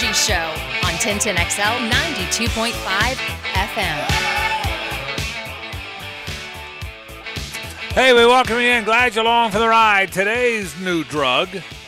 Frangie Show on 1010XL 92.5 FM. Hey, we welcome you in. Glad you're along for the ride. Today's new drug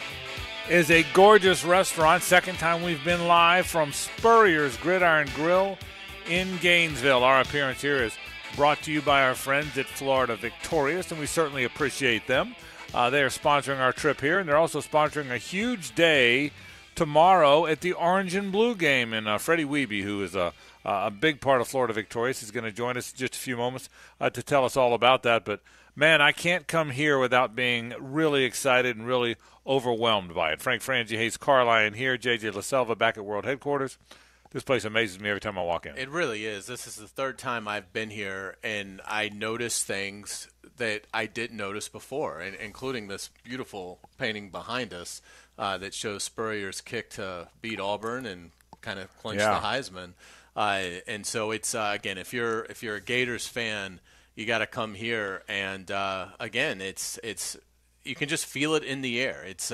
is a gorgeous restaurant. Second time we've been live from Spurrier's Gridiron Grill in Gainesville. Our appearance here is brought to you by our friends at Florida Victorious, and we certainly appreciate them. They are sponsoring our trip here, and they're also sponsoring a huge day tomorrow at the Orange and Blue game. And Freddie Wiebe, who is a big part of Florida Victorious, is going to join us in just a few moments to tell us all about that. But, man, I can't come here without being really excited and really overwhelmed by it. Frank Frangie, Hayes Carline here, J.J. LaSelva back at World Headquarters. This place amazes me every time I walk in. It really is. This is the third time I've been here, and I notice things that I didn't notice before, including this beautiful painting behind us that shows Spurrier's kick to beat Auburn and kind of clinch the Heisman. And so it's again, if you're a Gators fan, you got to come here. And again, it's you can just feel it in the air. It's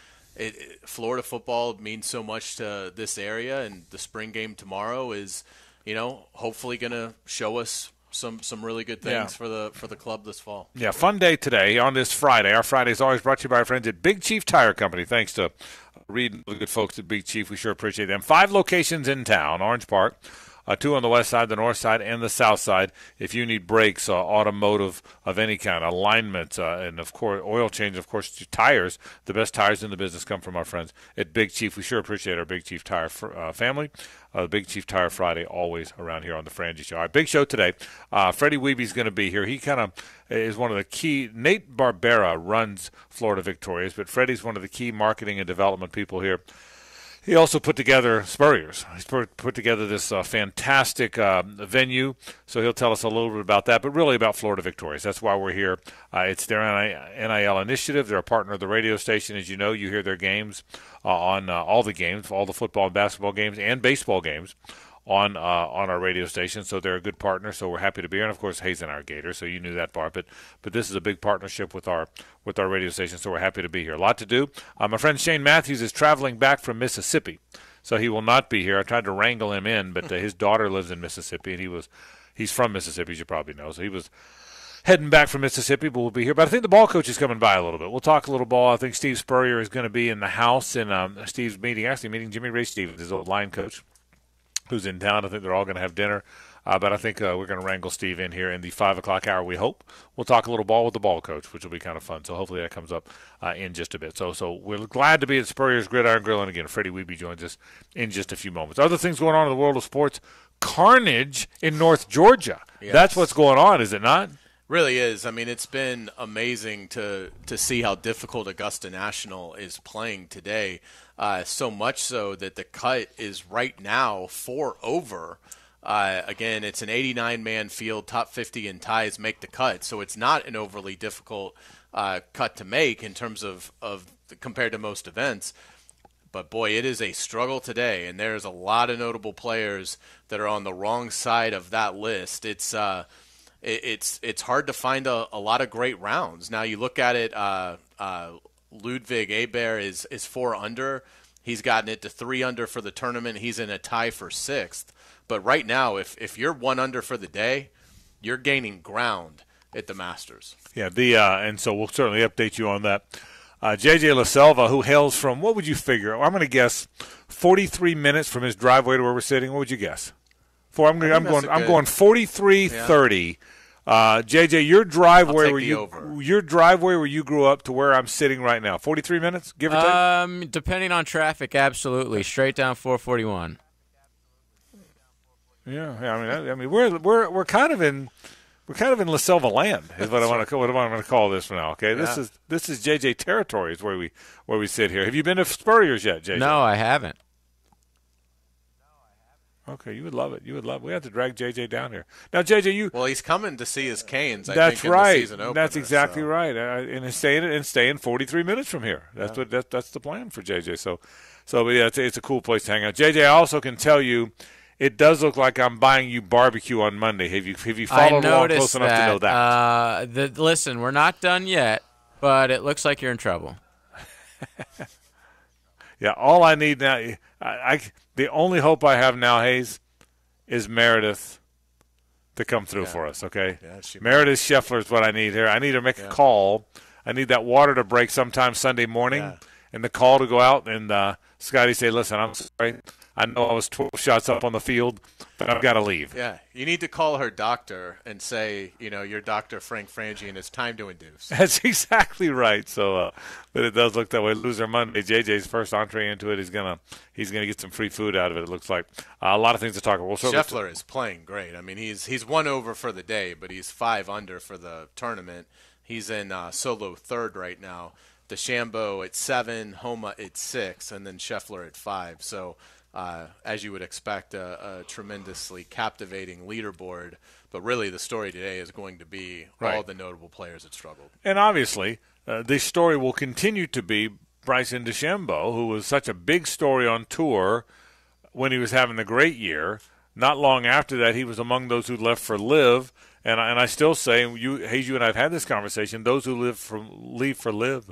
Florida football means so much to this area, and the spring game tomorrow is, hopefully going to show us some really good things for the club this fall. Yeah, fun day today on this Friday. Our Friday is always brought to you by our friends at Big Chief Tire Company. Thanks to Reed and the good folks at Big Chief. We sure appreciate them. 5 locations in town, Orange Park. 2 on the west side, the north side, and the south side. If you need brakes, automotive of any kind, alignment, and, of course, oil change, of course, tires, the best tires in the business come from our friends at Big Chief. We sure appreciate our Big Chief Tire family. Big Chief Tire Friday, always around here on the Frangie Show. All right, big show today. Freddie Wiebe's going to be here. He kind of is one of the key. Nate Barbera runs Florida Victorious, but Freddie's one of the key marketing and development people here. He also put together Spurrier's. He's put together this fantastic venue, so he'll tell us a little bit about that, but really about Florida Victorious. That's why we're here. It's their NIL initiative. They're a partner of the radio station. As you know, you hear their games on all the games, all the football and basketball games and baseball games on our radio station. So they're a good partner, so we're happy to be here. And, of course, Hayes and our Gator, so you knew that part. But this is a big partnership with our radio station, so we're happy to be here. A lot to do. My friend Shane Matthews is traveling back from Mississippi, so he will not be here. I tried to wrangle him in, but his daughter lives in Mississippi, and he's from Mississippi, as you probably know. So he was heading back from Mississippi, but we'll be here. But I think the ball coach is coming by a little bit. We'll talk a little ball. I think Steve Spurrier is going to be in the house, and Steve's meeting Jimmy Ray Stevens, his old line coach, who's in town. I think they're all going to have dinner. But I think we're going to wrangle Steve in here in the 5 o'clock hour, we hope. We'll talk a little ball with the ball coach, which will be kind of fun. So hopefully that comes up in just a bit. So we're glad to be at Spurrier's Gridiron Grill. And again, Freddie Wiebe joins us in just a few moments. Other things going on in the world of sports. Carnage in North Georgia. Yes. That's what's going on, is it not? Really is. I mean, it's been amazing to see how difficult Augusta National is playing today. So much so that the cut is right now 4 over. Again, it's an 89-man field. Top 50 in ties make the cut. So it's not an overly difficult cut to make in terms of compared to most events. But, boy, it is a struggle today, and there's a lot of notable players that are on the wrong side of that list. It's hard to find a lot of great rounds. Now you look at it, Ludwig Abear is 4 under. He's gotten it to 3 under for the tournament. He's in a tie for 6th. But right now, if you're 1 under for the day, you're gaining ground at the Masters. Yeah, and so we'll certainly update you on that. J.J. LaSelva, who hails from, what would you figure? I'm going to guess 43 minutes from his driveway to where we're sitting. What would you guess? I'm going 43:30. JJ, your driveway where you grew up to where I'm sitting right now, 43 minutes, give or take? Depending on traffic, absolutely. Straight down 441. Yeah. I mean, we're kind of in LaSelva land is what I want to call this for now. Okay, yeah. This is JJ territory is where we sit here. Have you been to Spurrier's yet, JJ? No, I haven't. Okay, you would love it. We have to drag JJ down here. Now, JJ, well, he's coming to see his Canes. That's in right. The season opener, that's exactly right. And staying 43 minutes from here. That's that's the plan for JJ. So but yeah, it's a cool place to hang out. JJ, I also can tell you, it does look like I'm buying you barbecue on Monday. Have you followed along close enough to know that? Listen, we're not done yet, but it looks like you're in trouble. Yeah, all I need now, the only hope I have now, Hayes, is Meredith to come through for us, okay? Yeah, Meredith Scheffler is what I need here. I need her to make a call. I need that water to break sometime Sunday morning and the call to go out and Scotty say, listen, I'm sorry. I know I was 12 shots up on the field, but I've got to leave. Yeah, you need to call her doctor and say, your Dr. Frank Frangian, it's time to induce. That's exactly right. So, but it does look that way. Loser Monday, JJ's first entree into it. He's gonna get some free food out of it. It looks like a lot of things to talk about. Scheffler is playing great. I mean, he's 1 over for the day, but he's 5 under for the tournament. He's in solo third right now. DeChambeau at 7, Homa at 6, and then Scheffler at 5. So. As you would expect, a tremendously captivating leaderboard. But really the story today is going to be all the notable players that struggled. And obviously, the story will continue to be Bryson DeChambeau, who was such a big story on tour when he was having the great year. Not long after that, he was among those who left for LIV. And I still say, Hayes, you and I have had this conversation, those who leave for LIV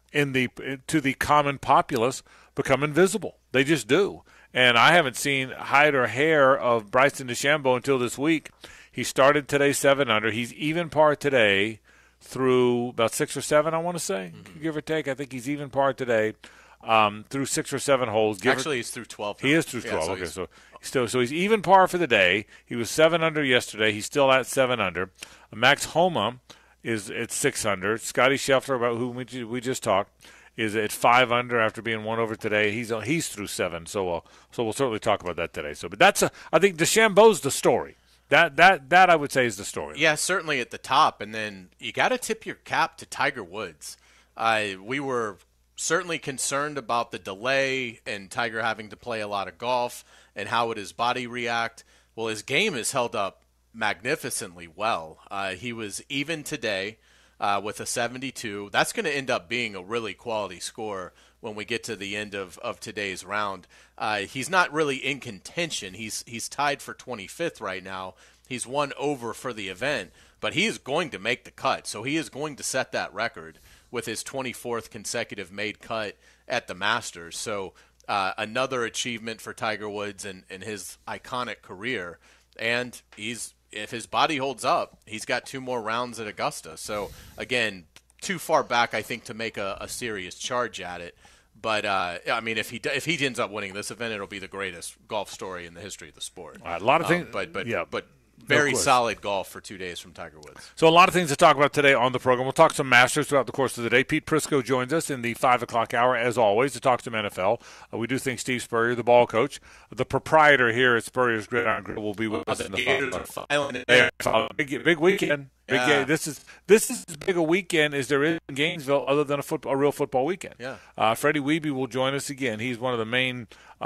to the common populace become invisible. They just do. And I haven't seen hide or hair of Bryson DeChambeau until this week. He started today 7 under. He's even par today through about 6 or 7, I want to say, give or take. I think he's even par today through 6 or 7 holes. Actually, he's through 12. Now. He is through 12. Yeah, so he's even par for the day. He was 7 under yesterday. He's still at 7 under. Max Homa is at 6 under. Scotty Scheffler, about whom we just talked, is at 5 under after being 1 over today. He's through 7, so we'll certainly talk about that today. So, but I think DeChambeau's the story. That I would say is the story. Yeah, certainly at the top, and then you got to tip your cap to Tiger Woods. We were certainly concerned about the delay and Tiger having to play a lot of golf and how would his body react. Well, his game has held up magnificently well. He was even today. With a 72. That's going to end up being a really quality score when we get to the end of today's round. He's not really in contention. He's tied for 25th right now. He's 1 over for the event, but he is going to make the cut. So he is going to set that record with his 24th consecutive made cut at the Masters. So another achievement for Tiger Woods in his iconic career. And if his body holds up, he's got 2 more rounds at Augusta. So, again, too far back, I think, to make a serious charge at it. But, I mean, if he ends up winning this event, it'll be the greatest golf story in the history of the sport. A lot of things. But very solid golf for 2 days from Tiger Woods. So a lot of things to talk about today on the program. We'll talk some Masters throughout the course of the day. Pete Prisco joins us in the 5 o'clock hour, as always, to talk some NFL. We do think Steve Spurrier, the ball coach, the proprietor here at Spurrier's Gridiron Grill, will be with us in the 5. Big weekend. Yeah. This is as big a weekend as there is in Gainesville, other than a real football weekend. Yeah. Freddie Wiebe will join us again. He's one of the main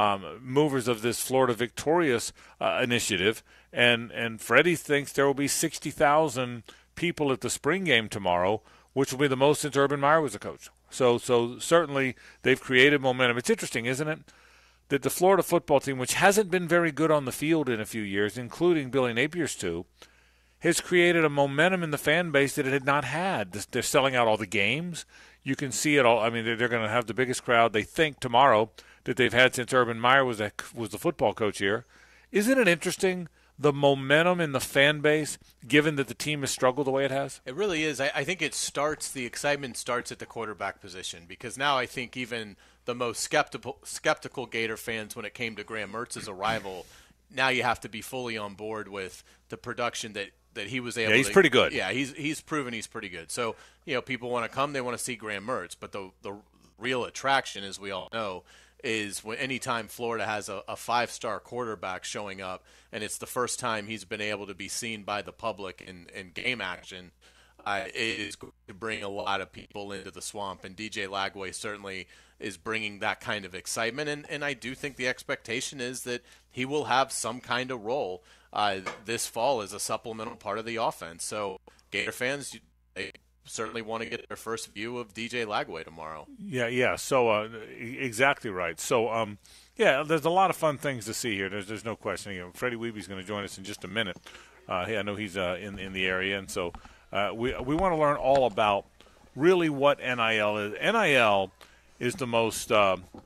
movers of this Florida Victorious initiative, and Freddie thinks there will be 60,000 people at the spring game tomorrow, which will be the most since Urban Meyer was a coach. So certainly they've created momentum. It's interesting, isn't it, that the Florida football team, which hasn't been very good on the field in a few years, including Billy Napier's 2, has created a momentum in the fan base that it had not had. They're selling out all the games. You can see it all. I mean, they're going to have the biggest crowd, they think, tomorrow that they've had since Urban Meyer was the football coach here. Isn't it interesting, the momentum in the fan base, given that the team has struggled the way it has? It really is. I think the excitement starts at the quarterback position, because now I think even the most skeptical Gator fans, when it came to Graham Mertz's arrival, now you have to be fully on board with the production that he was able to. Yeah, he's pretty good. Yeah, he's proven he's pretty good. So, people want to come, they want to see Graham Mertz, but the real attraction, as we all know, is when anytime Florida has a 5-star quarterback showing up, and it's the first time he's been able to be seen by the public in game action, it is going to bring a lot of people into the swamp, and DJ Lagway certainly is bringing that kind of excitement, and I do think the expectation is that he will have some kind of role this fall as a supplemental part of the offense. So Gator fans, they certainly want to get their first view of DJ Lagway tomorrow. Yeah. So exactly right. So there's a lot of fun things to see here. There's no question. Freddie Wiebe's going to join us in just a minute. I know he's in the area, and so we want to learn all about really what NIL is. NIL is the most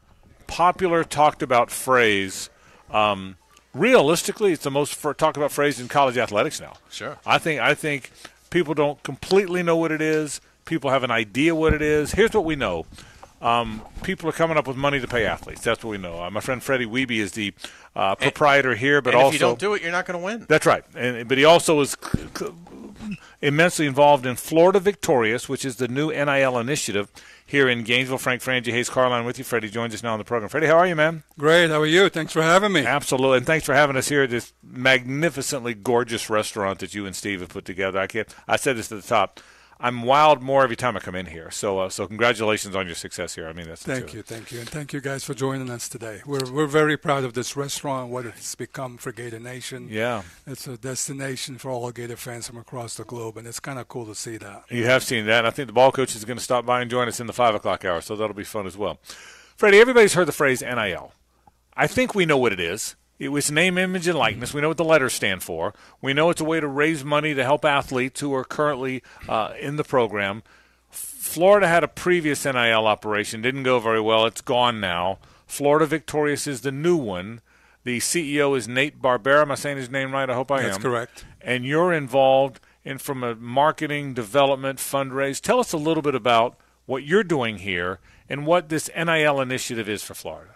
popular, talked about phrase. Realistically, it's the most talked about phrase in college athletics now. Sure. I think people don't completely know what it is. People have an idea what it is. Here's what we know. People are coming up with money to pay athletes. That's what we know. My friend Freddie Wiebe is the proprietor here, but and also if you don't do it, you're not going to win. That's right. But he also is immensely involved in Florida Victorious, which is the new NIL initiative here in Gainesville. Frank Frangie, Hayes Carline with you. Freddie joins us now on the program. Freddie, how are you, man? Great. How are you? Thanks for having me. Absolutely. And thanks for having us here at this magnificently gorgeous restaurant that you and Steve have put together. I said this at the top. I'm wowed more every time I come in here. So congratulations on your success here. I mean, that's Thank you, and thank you guys for joining us today. We're very proud of this restaurant, what it's become for Gator Nation. Yeah, it's a destination for all Gator fans from across the globe, and it's kind of cool to see that. You have seen that. And I think the ball coach is going to stop by and join us in the 5 o'clock hour, so that'll be fun as well. Freddie, everybody's heard the phrase NIL. I think we know what it is. It was name, image, and likeness. We know what the letters stand for. We know it's a way to raise money to help athletes who are currently in the program. Florida had a previous NIL operation. Didn't go very well. It's gone now. Florida Victorious is the new one. The CEO is Nate Barbera. Am I saying his name right? I hope I am. That's correct. And you're involved from a marketing, development, fundraise. Tell us a little bit about what you're doing here and what this NIL initiative is for Florida.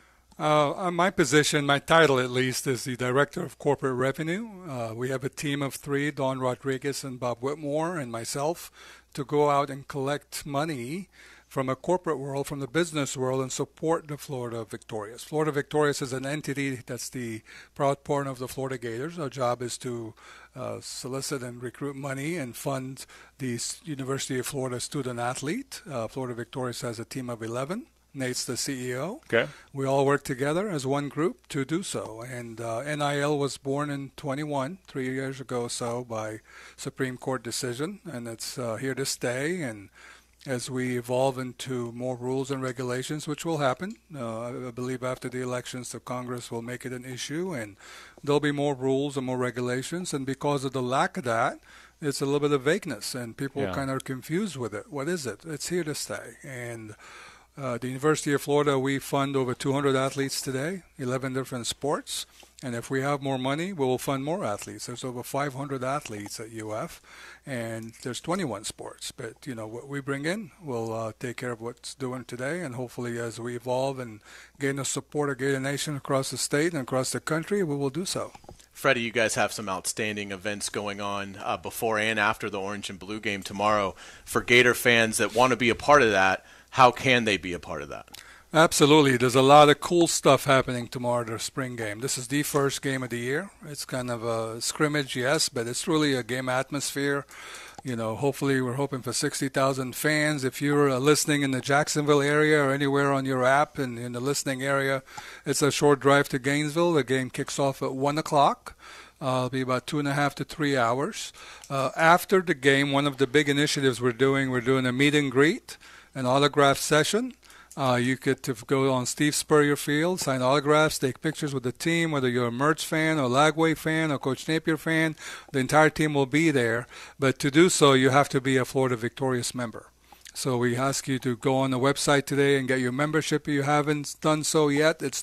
My position, my title at least, is the Director of Corporate Revenue. We have a team of 3, Don Rodriguez and Bob Whitmore and myself, to go out and collect money from a corporate world, from the business world, and support the Florida Victorious. Florida Victorious is an entity that's the proud partner of the Florida Gators. Our job is to solicit and recruit money and fund the University of Florida student athlete. Florida Victorious has a team of 11. Nate's the CEO. Okay. We all work together as one group to do so. And NIL was born in 21, 3 years ago or so, by Supreme Court decision, and it's here to stay. And as we evolve into more rules and regulations, which will happen, I believe after the elections, the Congress will make it an issue, and there'll be more rules and more regulations. And because of the lack of that, it's a little bit of vagueness, and people kind of are confused with it. What is it? It's here to stay. And the University of Florida, we fund over 200 athletes today, 11 different sports. And if we have more money, we will fund more athletes. There's over 500 athletes at UF, and there's 21 sports. But, what we bring in, we'll take care of what's doing today. And hopefully as we evolve and gain the support of Gator Nation across the state and across the country, we will do so. Freddie, you guys have some outstanding events going on before and after the Orange and Blue game tomorrow. For Gator fans that want to be a part of that, how can they be a part of that? Absolutely. There's a lot of cool stuff happening tomorrow, the spring game. This is the first game of the year. It's kind of a scrimmage, yes, but it's really a game atmosphere. Hopefully we're hoping for 60,000 fans. If you're listening in the Jacksonville area or anywhere on your app and in the listening area, it's a short drive to Gainesville. The game kicks off at 1 o'clock. It'll be about 2.5 to 3 hours. After the game, one of the big initiatives we're doing a meet and greet, an autograph session. You could go on Steve Spurrier Field, sign autographs, take pictures with the team, whether you're a Mertz fan or Lagway fan or Coach Napier fan. The entire team will be there. But to do so, you have to be a Florida Victorious member. So we ask you to go on the website today and get your membership if you haven't done so yet. It's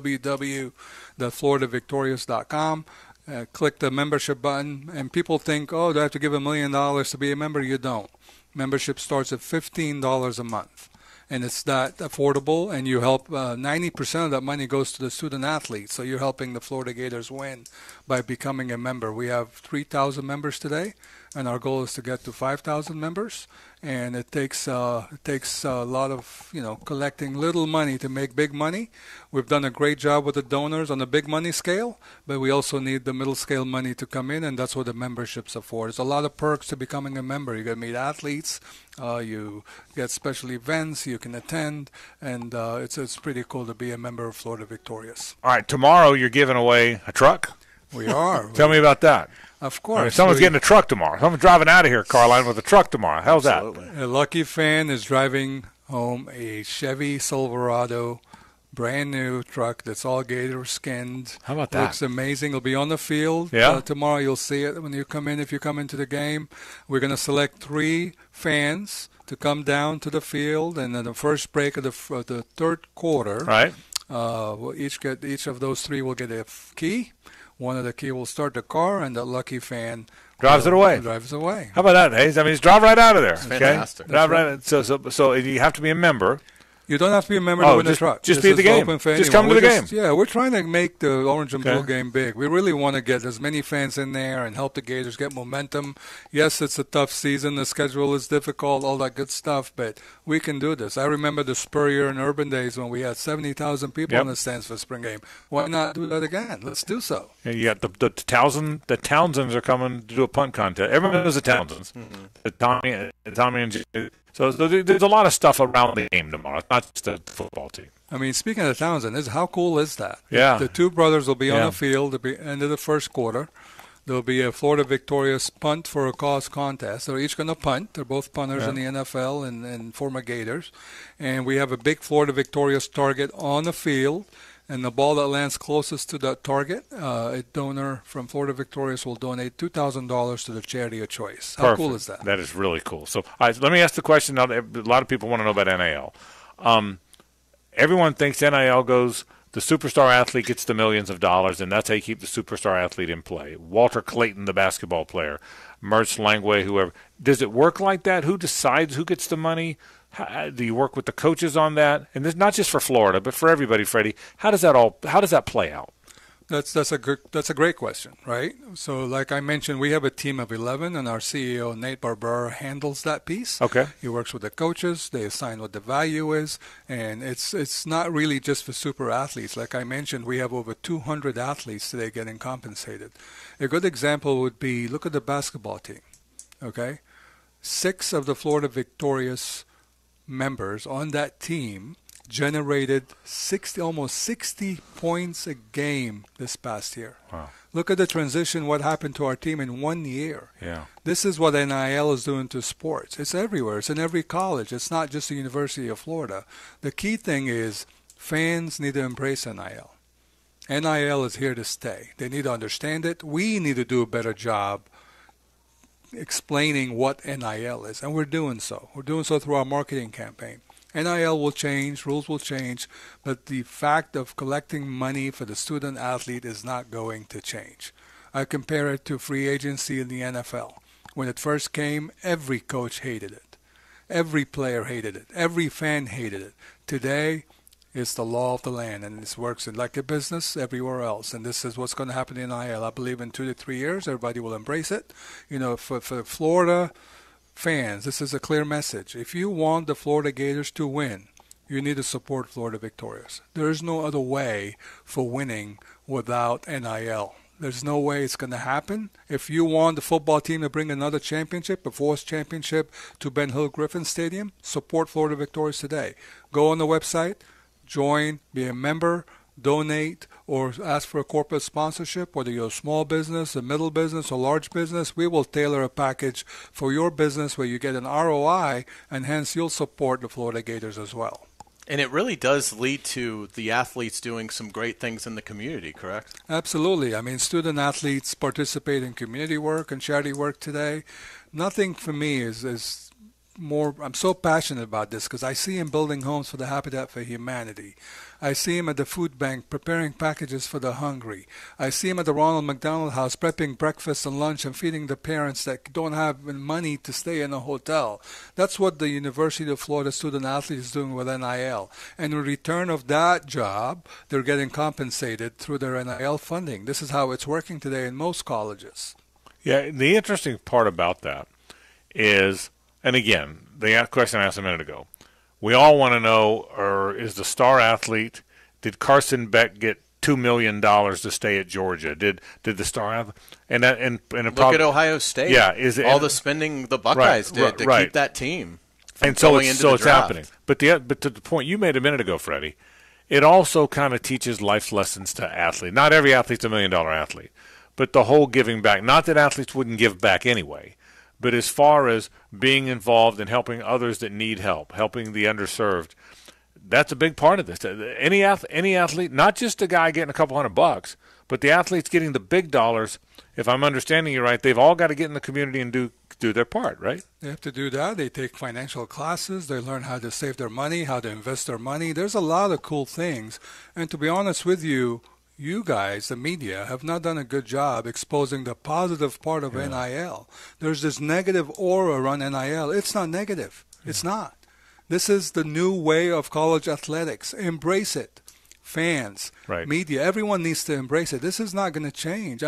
www.floridavictorious.com. Click the membership button, and people think, do I have to give $1 million to be a member? You don't. Membership starts at $15 a month. And it's that affordable, and you help 90% of that money goes to the student athletes. So you're helping the Florida Gators win by becoming a member. We have 3,000 members today, and our goal is to get to 5,000 members. And it takes a lot of collecting little money to make big money. We've done a great job with the donors on the big money scale, but we also need the middle scale money to come in, and that's what the memberships are for. There's a lot of perks to becoming a member. You get to meet athletes, you get special events you can attend, and it's pretty cool to be a member of Florida Victorious. All right, tomorrow you're giving away a truck. We are. Tell me about that. Of course. Someone's getting a truck tomorrow. Someone's driving out of here, Carline, with a truck tomorrow. How's that? A lucky fan is driving home a Chevy Silverado brand new truck that's all gator skinned. How about that? Looks amazing. It'll be on the field. Yeah. Tomorrow you'll see it when you come in. If you come into the game, we're going to select 3 fans to come down to the field, and then the first break of the third quarter. Right. We'll each of those 3 will get a key. One of the key will start the car, and the lucky fan Drives it away. Drives away. How about that, Hayes? I mean, just drive right out of there. Okay? fantastic. Drive right. So you have to be a member. You don't have to be a member to win the truck. Just This be at the is game. open for Just anyone. come to the We're game. Yeah, we're trying to make the Orange and Okay. Blue game big. We really want to get as many fans in there and help the Gators get momentum. Yes, it's a tough season. The schedule is difficult, all that good stuff, but we can do this. I remember the Spurrier and Urban days when we had 70,000 people Yep. in the stands for spring game. Why not do that again? Let's do so. And you got the Townsends are coming to do a punt contest. Everyone knows the Townsends. The Tommy and Jay. So there's a lot of stuff around the game tomorrow. It's not just a football team. I mean, speaking of Townsend, how cool is that? Yeah. The 2 brothers will be on Yeah. the field at the end of the first quarter. There'll be a Florida Victorious punt for a cause contest. They're each going to punt. They're both punters in the NFL and former Gators. And we have a big Florida Victorious target on the field. And the ball that lands closest to that target, a donor from Florida Victorious will donate $2,000 to the charity of choice. How cool is that? That is really cool. So let me ask the question. Now, a lot of people want to know about NIL. Everyone thinks NIL goes, the superstar athlete gets the millions of dollars, and that's how you keep the superstar athlete in play. Walter Clayton, the basketball player, Mertz Langway, whoever. Does it work like that? Who decides who gets the money? Do you work with the coaches on that? And this not just for Florida, but for everybody, Freddie. How does that play out? That's a great question, right? So, like I mentioned, we have a team of 11, and our CEO Nate Barbera handles that piece. Okay. He works with the coaches. They assign what the value is, and it's not really just for super athletes. Like I mentioned, we have over 200 athletes today getting compensated. A good example would be look at the basketball team. Okay, 6 of the Florida Victorious members on that team generated almost 60 points a game this past year. Wow. Look at the transition, what happened to our team in 1 year. Yeah. This is what NIL is doing to sports. It's everywhere. It's in every college. It's not just the University of Florida. The key thing is fans need to embrace NIL. NIL is here to stay. They need to understand it. We need to do a better job explaining what NIL is, and we're doing so. We're doing so through our marketing campaign. NIL will change, rules will change, but the fact of collecting money for the student athlete is not going to change. I compare it to free agency in the NFL. When it first came, every coach hated it. Every player hated it. Every fan hated it. Today, it's the law of the land, and this works in like a business everywhere else. And this is what's going to happen in NIL. I believe in 2 to 3 years, everybody will embrace it. You know, for Florida fans, this is a clear message. If you want the Florida Gators to win, you need to support Florida Victorious. There is no other way for winning without NIL. There's no way it's going to happen. If you want the football team to bring another championship, a 4th championship to Ben Hill Griffin Stadium, support Florida Victorious today. Go on the website, join, be a member, donate, or ask for a corporate sponsorship, whether you're a small business, a middle business, or large business. We will tailor a package for your business where you get an ROI, and hence you'll support the Florida Gators as well. And it really does lead to the athletes doing some great things in the community, correct? Absolutely. I mean, student athletes participate in community work and charity work today. Nothing for me is more, I'm so passionate about this because I see him building homes for the Habitat for Humanity. I see him at the food bank preparing packages for the hungry. I see him at the Ronald McDonald House prepping breakfast and lunch and feeding the parents that don't have money to stay in a hotel. That's what the University of Florida student athlete is doing with NIL. And in return of that job, they're getting compensated through their NIL funding. This is how it's working today in most colleges. Yeah, the interesting part about that is, and again, the question I asked a minute ago, we all want to know, or is the star athlete, did Carson Beck get $2 million to stay at Georgia? Did the star athlete, and Look at Ohio State. Yeah, is it, all the spending the Buckeyes did to keep that team from and so going it's into the it's draft. happening. But to the point you made a minute ago, Freddie, it also kind of teaches life lessons to athletes. Not every athlete's $1 million athlete, but the whole giving back. Not that athletes wouldn't give back anyway. But as far as being involved in helping others that need help, helping the underserved, that's a big part of this. Any athlete, not just a guy getting a couple $100, but the athletes getting the big dollars. If I'm understanding you right, they've all got to get in the community and do their part, right? They have to do that. They take financial classes. They learn how to save their money, how to invest their money. There's a lot of cool things. And to be honest with you, you guys, the media, have not done a good job exposing the positive part of NIL. There's this negative aura around NIL. It's not negative. It's not. This is the new way of college athletics. Embrace it. Fans, media, everyone needs to embrace it. This is not going to change.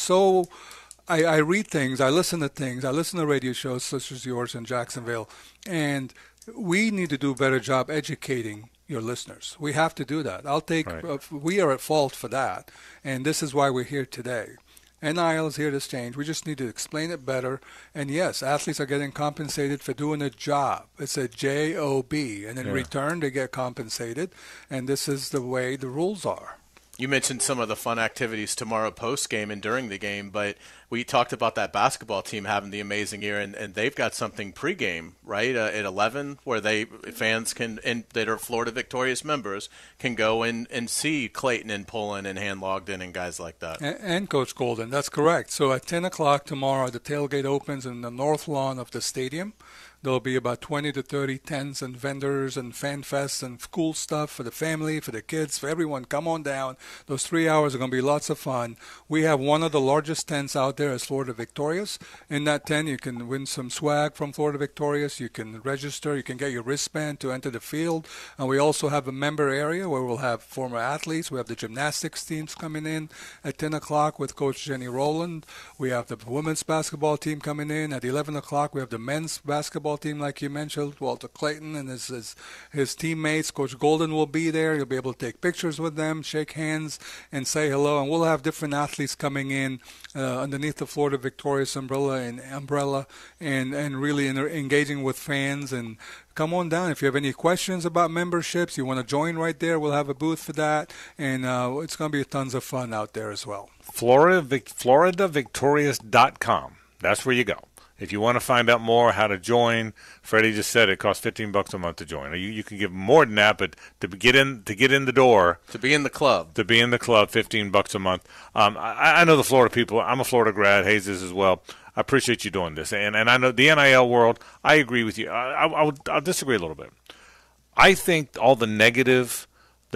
I read things, I listen to things, I listen to radio shows such as yours in Jacksonville, and we need to do a better job educating your listeners. We have to do that. We are at fault for that, and this is why we're here today. NIL is here to change. We just need to explain it better. And yes, athletes are getting compensated for doing a job. It's a job, and in return they get compensated. And this is the way the rules are. You mentioned some of the fun activities tomorrow post-game and during the game, but we talked about that basketball team having the amazing year, and they've got something pre-game, right, at 11, where fans can, and that are Florida Victorious members, can go and see Clayton and Pullen and Han Logden and guys like that. And Coach Golden, that's correct. So at 10 o'clock tomorrow, the tailgate opens in the north lawn of the stadium. There'll be about 20 to 30 tents and vendors and fan fests and cool stuff for the family, for the kids, for everyone. Come on down. Those 3 hours are going to be lots of fun. We have one of the largest tents out there as Florida Victorious. In that tent, you can win some swag from Florida Victorious. You can register. You can get your wristband to enter the field. And we also have a member area where we'll have former athletes. We have the gymnastics teams coming in at 10 o'clock with Coach Jenny Rowland. We have the women's basketball team coming in. At 11 o'clock, we have the men's basketball team, like you mentioned, Walter Clayton and his teammates. Coach Golden will be there. You'll be able to take pictures with them, shake hands, and say hello. And we'll have different athletes coming in underneath the Florida Victorious umbrella and really engaging with fans. And come on down. If you have any questions about memberships, you want to join right there, we'll have a booth for that. And it's going to be tons of fun out there as well. FloridaVictorious.com. That's where you go. If you want to find out more how to join, Freddie just said it costs $15 a month to join. You can give more than that, but to get in the door, to be in the club, $15 a month. I know the Florida people. I'm a Florida grad. Hayes is as well. I appreciate you doing this, and I know the NIL world. I agree with you. I'll disagree a little bit. I think all the negative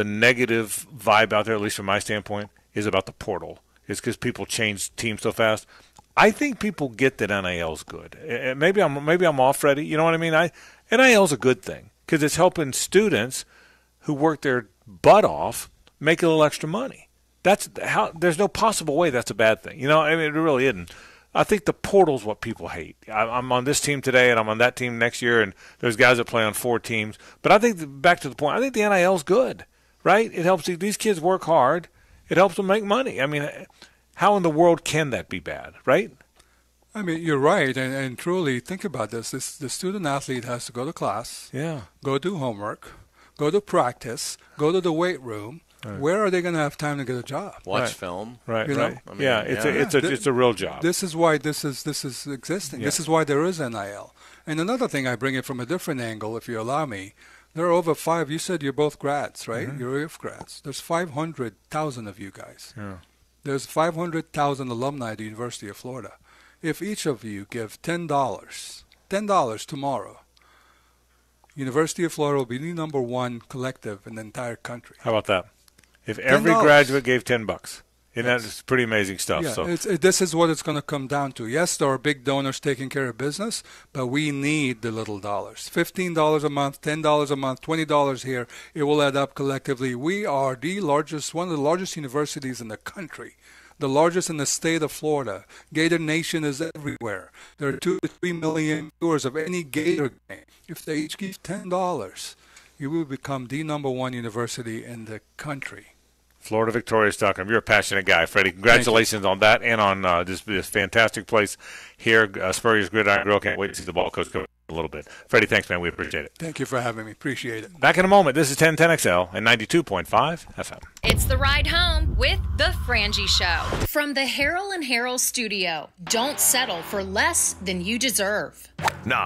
vibe out there, at least from my standpoint, is about the portal. It's because people change teams so fast. I think people get that NIL is good. Maybe I'm off, Freddie. You know what I mean? NIL is a good thing because it's helping students who work their butt off make a little extra money. There's no possible way that's a bad thing. You know, I mean, it really isn't. I think the portal's what people hate. I'm on this team today, and I'm on that team next year, and there's guys that play on 4 teams. But I think, back to the point, I think the NIL's good, right? It helps these kids work hard. It helps them make money. I mean, how in the world can that be bad, right? I mean, you're right, and truly, think about this. The student-athlete has to go to class, go do homework, go to practice, go to the weight room. Right. Where are they going to have time to get a job? Watch film. Right, right. I mean, it's a real job. This is why this is existing. Yeah. This is why there is NIL. And another thing, I bring it from a different angle, if you allow me. There are over 5. You said you're both grads, right? Mm-hmm. You're IF grads. There's 500,000 of you guys. Yeah. There's 500,000 alumni at the University of Florida. If each of you give $10 tomorrow, University of Florida will be the #1 collective in the entire country. How about that? If every graduate gave $10, and that's pretty amazing stuff. Yeah, so this is what it's going to come down to. Yes, there are big donors taking care of business, but we need the little dollars. $15 a month, $10 a month, $20 here. It will add up collectively. We are one of the largest universities in the country. The largest in the state of Florida. Gator Nation is everywhere. There are 2 to 3 million viewers of any Gator game. If they each give $10, you will become the #1 university in the country. FloridaVictorious.com. You're a passionate guy, Freddie. Congratulations on that and on this fantastic place here, Spurrier's Gridiron Grill. Can't wait to see the ball coach come a little bit. Freddie, thanks, man. We appreciate it. Thank you for having me. Appreciate it. Back in a moment. This is 1010XL and 92.5 FM. It's the ride home with The Frangie Show. From the Harrell and Harrell studio. Don't settle for less than you deserve. Now,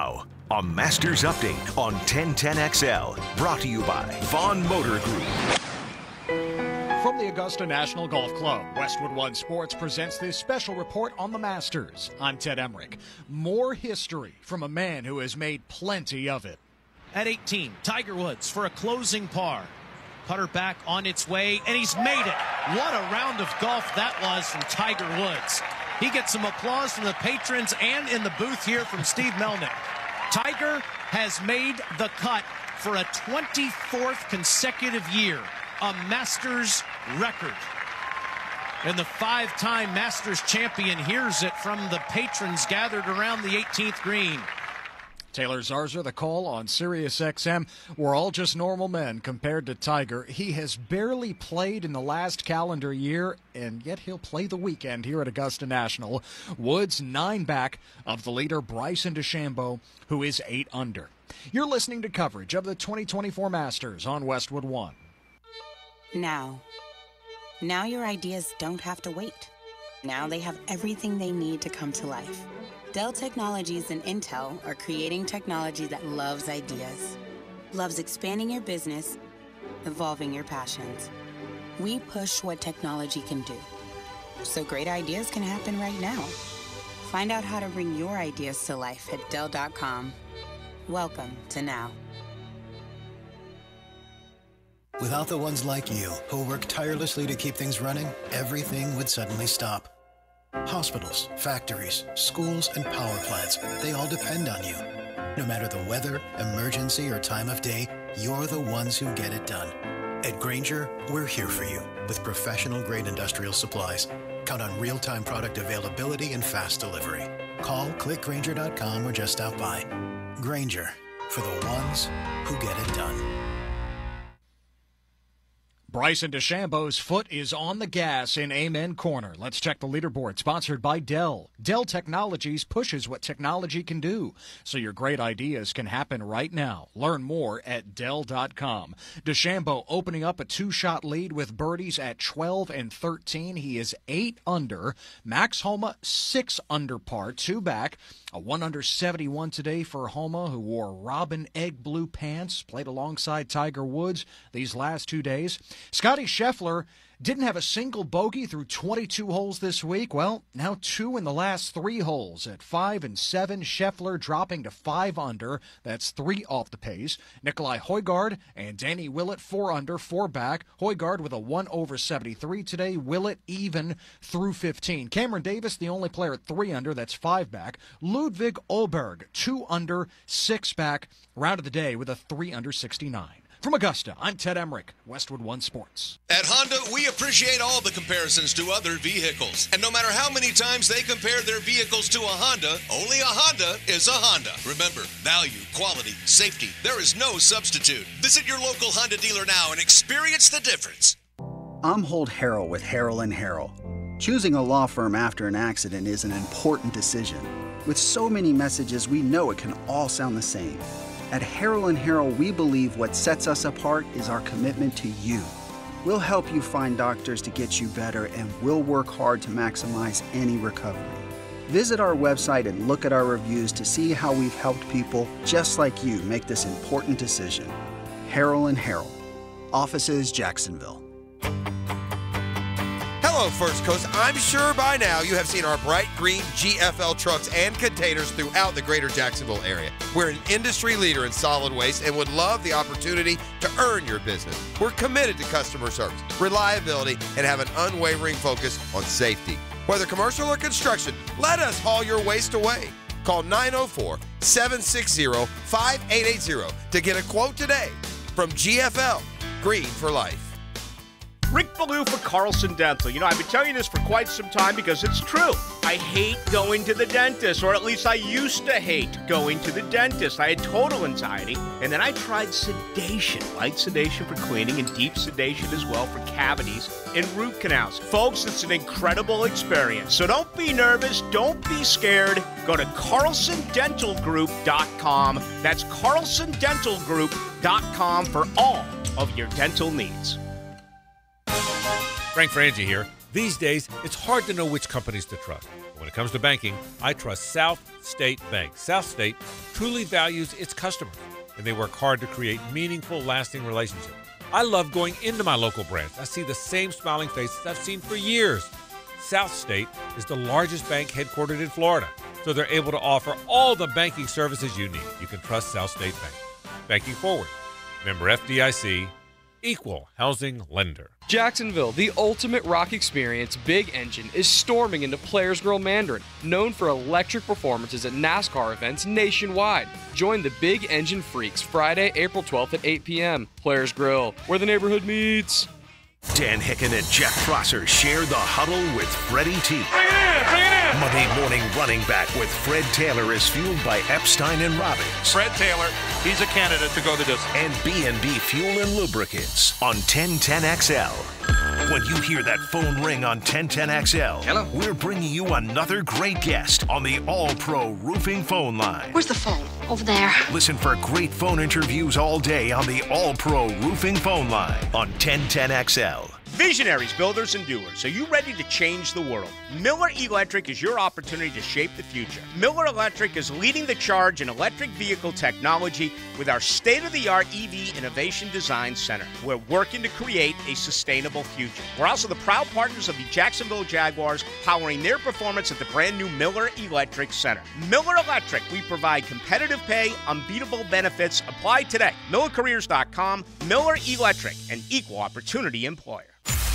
A Masters Update on 1010XL, brought to you by Vaughn Motor Group. From the Augusta National Golf Club, Westwood One Sports presents this special report on the Masters. I'm Ted Emmerich. More history from a man who has made plenty of it. At 18, Tiger Woods for a closing par. Putter back on its way, and he's made it. What a round of golf that was from Tiger Woods. He gets some applause from the patrons and in the booth here from Steve Melnick. Tiger has made the cut for a 24th consecutive year, a Masters record. And the five-time Masters champion hears it from the patrons gathered around the 18th green. Taylor Zarzour, the call on Sirius XM. We're all just normal men compared to Tiger. He has barely played in the last calendar year, and yet he'll play the weekend here at Augusta National. Woods 9 back of the leader Bryson DeChambeau, who is 8 under. You're listening to coverage of the 2024 Masters on Westwood One. Now your ideas don't have to wait. Now they have everything they need to come to life. Dell Technologies and Intel are creating technology that loves ideas, loves expanding your business, evolving your passions. We push what technology can do, so great ideas can happen right now. Find out how to bring your ideas to life at Dell.com. Welcome to Now. Without the ones like you, who work tirelessly to keep things running, everything would suddenly stop. Hospitals, factories, schools, and power plants, they all depend on you. No matter the weather, emergency, or time of day, you're the ones who get it done. At Grainger, we're here for you with professional-grade industrial supplies. Count on real-time product availability and fast delivery. Call, click Grainger.com, or just stop by. Grainger, for the ones who get it done. Bryson DeChambeau's foot is on the gas in Amen Corner. Let's check the leaderboard, sponsored by Dell. Dell Technologies pushes what technology can do, so your great ideas can happen right now. Learn more at Dell.com. DeChambeau opening up a 2-shot lead with birdies at 12 and 13. He is 8 under. Max Homa, 6 under par, 2 back. A 1 under 71 today for Homa, who wore robin egg blue pants, played alongside Tiger Woods these last 2 days. Scotty Scheffler didn't have a single bogey through 22 holes this week. Well, now 2 in the last 3 holes at 5 and 7. Scheffler dropping to 5 under. That's 3 off the pace. Nikolai Højgaard and Danny Willett 4 under, 4 back. Højgaard with a 1 over 73 today. Willett even through 15. Cameron Davis, the only player at 3 under. That's 5 back. Ludvig Åberg 2 under, 6 back. Round of the day with a 3 under 69. From Augusta, I'm Ted Emmerich, Westwood One Sports. At Honda, we appreciate all the comparisons to other vehicles. And no matter how many times they compare their vehicles to a Honda, only a Honda is a Honda. Remember, value, quality, safety, there is no substitute. Visit your local Honda dealer now and experience the difference. I'm Holt Harrell with Harrell & Harrell. Choosing a law firm after an accident is an important decision. With so many messages, we know it can all sound the same. At Harrell & Harrell, we believe what sets us apart is our commitment to you. We'll help you find doctors to get you better, and we'll work hard to maximize any recovery. Visit our website and look at our reviews to see how we've helped people just like you make this important decision. Harrell & Harrell. Offices, Jacksonville. Hello, First Coast. I'm sure by now you have seen our bright green GFL trucks and containers throughout the greater Jacksonville area. We're an industry leader in solid waste and would love the opportunity to earn your business. We're committed to customer service, reliability, and have an unwavering focus on safety. Whether commercial or construction, let us haul your waste away. Call 904-760-5880 to get a quote today. From GFL, Green for Life. Rick Ballou for Carlson Dental. You know, I've been telling you this for quite some time because it's true. I hate going to the dentist, or at least I used to hate going to the dentist. I had total anxiety, and then I tried sedation, light sedation for cleaning and deep sedation as well for cavities and root canals. Folks, it's an incredible experience. So don't be nervous, don't be scared. Go to carlsondentalgroup.com. That's carlsondentalgroup.com for all of your dental needs. Frank Frangie here. These days, it's hard to know which companies to trust. When it comes to banking, I trust South State Bank. South State truly values its customers, and they work hard to create meaningful, lasting relationships. I love going into my local branch. I see the same smiling faces I've seen for years. South State is the largest bank headquartered in Florida, so they're able to offer all the banking services you need. You can trust South State Bank. Banking forward. Member FDIC, equal housing lender. Jacksonville, the ultimate rock experience, Big Engine, is storming into Players Grill Mandarin, known for electric performances at NASCAR events nationwide. Join the Big Engine Freaks Friday, April 12th at 8 p.m. Players Grill, where the neighborhood meets. Dan Hicken and Jeff Prosser share the huddle with Freddie T. Bring it in! Monday morning running back with Fred Taylor is fueled by Epstein and Robbins. Fred Taylor, he's a candidate to go the distance. And B&B Fuel and Lubricants on 1010XL. When you hear that phone ring on 1010XL, hello, we're bringing you another great guest on the All-Pro Roofing phone line. Where's the phone? Over there. Listen for great phone interviews all day on the All-Pro Roofing phone line on 1010XL. Visionaries, builders, and doers, are you ready to change the world? Miller Electric is your opportunity to shape the future. Miller Electric is leading the charge in electric vehicle technology with our state-of-the-art EV Innovation Design Center. We're working to create a sustainable future. We're also the proud partners of the Jacksonville Jaguars, powering their performance at the brand new Miller Electric Center. Miller Electric, we provide competitive pay, unbeatable benefits. Apply today. MillerCareers.com. Miller Electric, an equal opportunity employer.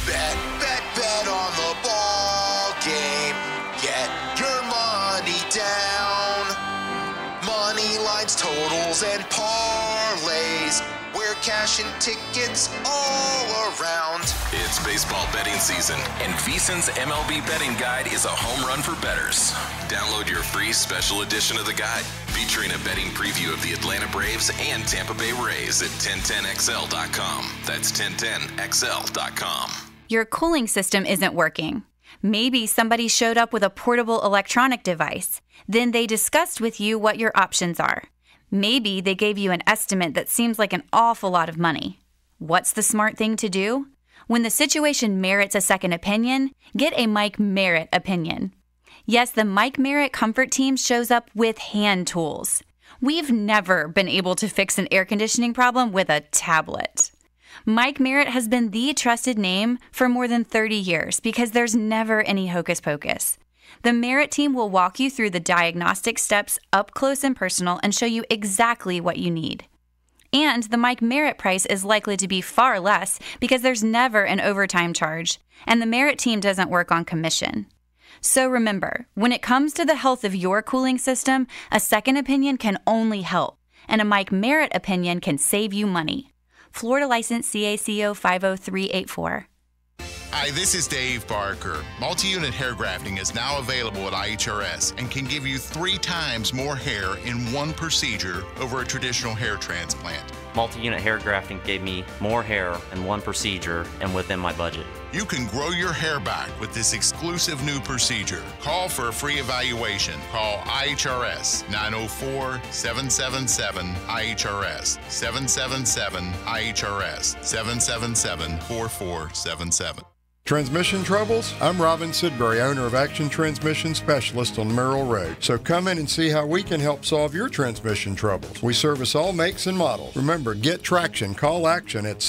Bet on the ball game. Get your money down. Money lines, totals, and parlays. We're cashing tickets all around. It's baseball betting season, and VSiN's MLB betting guide is a home run for bettors. Download your free special edition of the guide, featuring a betting preview of the Atlanta Braves and Tampa Bay Rays at 1010XL.com. That's 1010XL.com. Your cooling system isn't working. Maybe somebody showed up with a portable electronic device. Then they discussed with you what your options are. Maybe they gave you an estimate that seems like an awful lot of money. What's the smart thing to do? When the situation merits a second opinion, get a Mike Merritt opinion. Yes, the Mike Merritt Comfort Team shows up with hand tools. We've never been able to fix an air conditioning problem with a tablet. Mike Merritt has been the trusted name for more than 30 years because there's never any hocus pocus. The Merritt team will walk you through the diagnostic steps up close and personal and show you exactly what you need. And the Mike Merritt price is likely to be far less because there's never an overtime charge, and the Merritt team doesn't work on commission. So remember, when it comes to the health of your cooling system, a second opinion can only help, and a Mike Merritt opinion can save you money. Florida license CACO 50384. Hi, this is Dave Barker. Multi-unit hair grafting is now available at IHRS and can give you 3 times more hair in one procedure over a traditional hair transplant. Multi-unit hair grafting gave me more hair in one procedure and within my budget. You can grow your hair back with this exclusive new procedure. Call for a free evaluation. Call IHRS 904-777-IHRS 777-IHRS 777-4477. Transmission troubles? I'm Robin Sidbury, owner of Action Transmission Specialist on Merrill Road. So come in and see how we can help solve your transmission troubles. We service all makes and models. Remember, get traction. Call Action at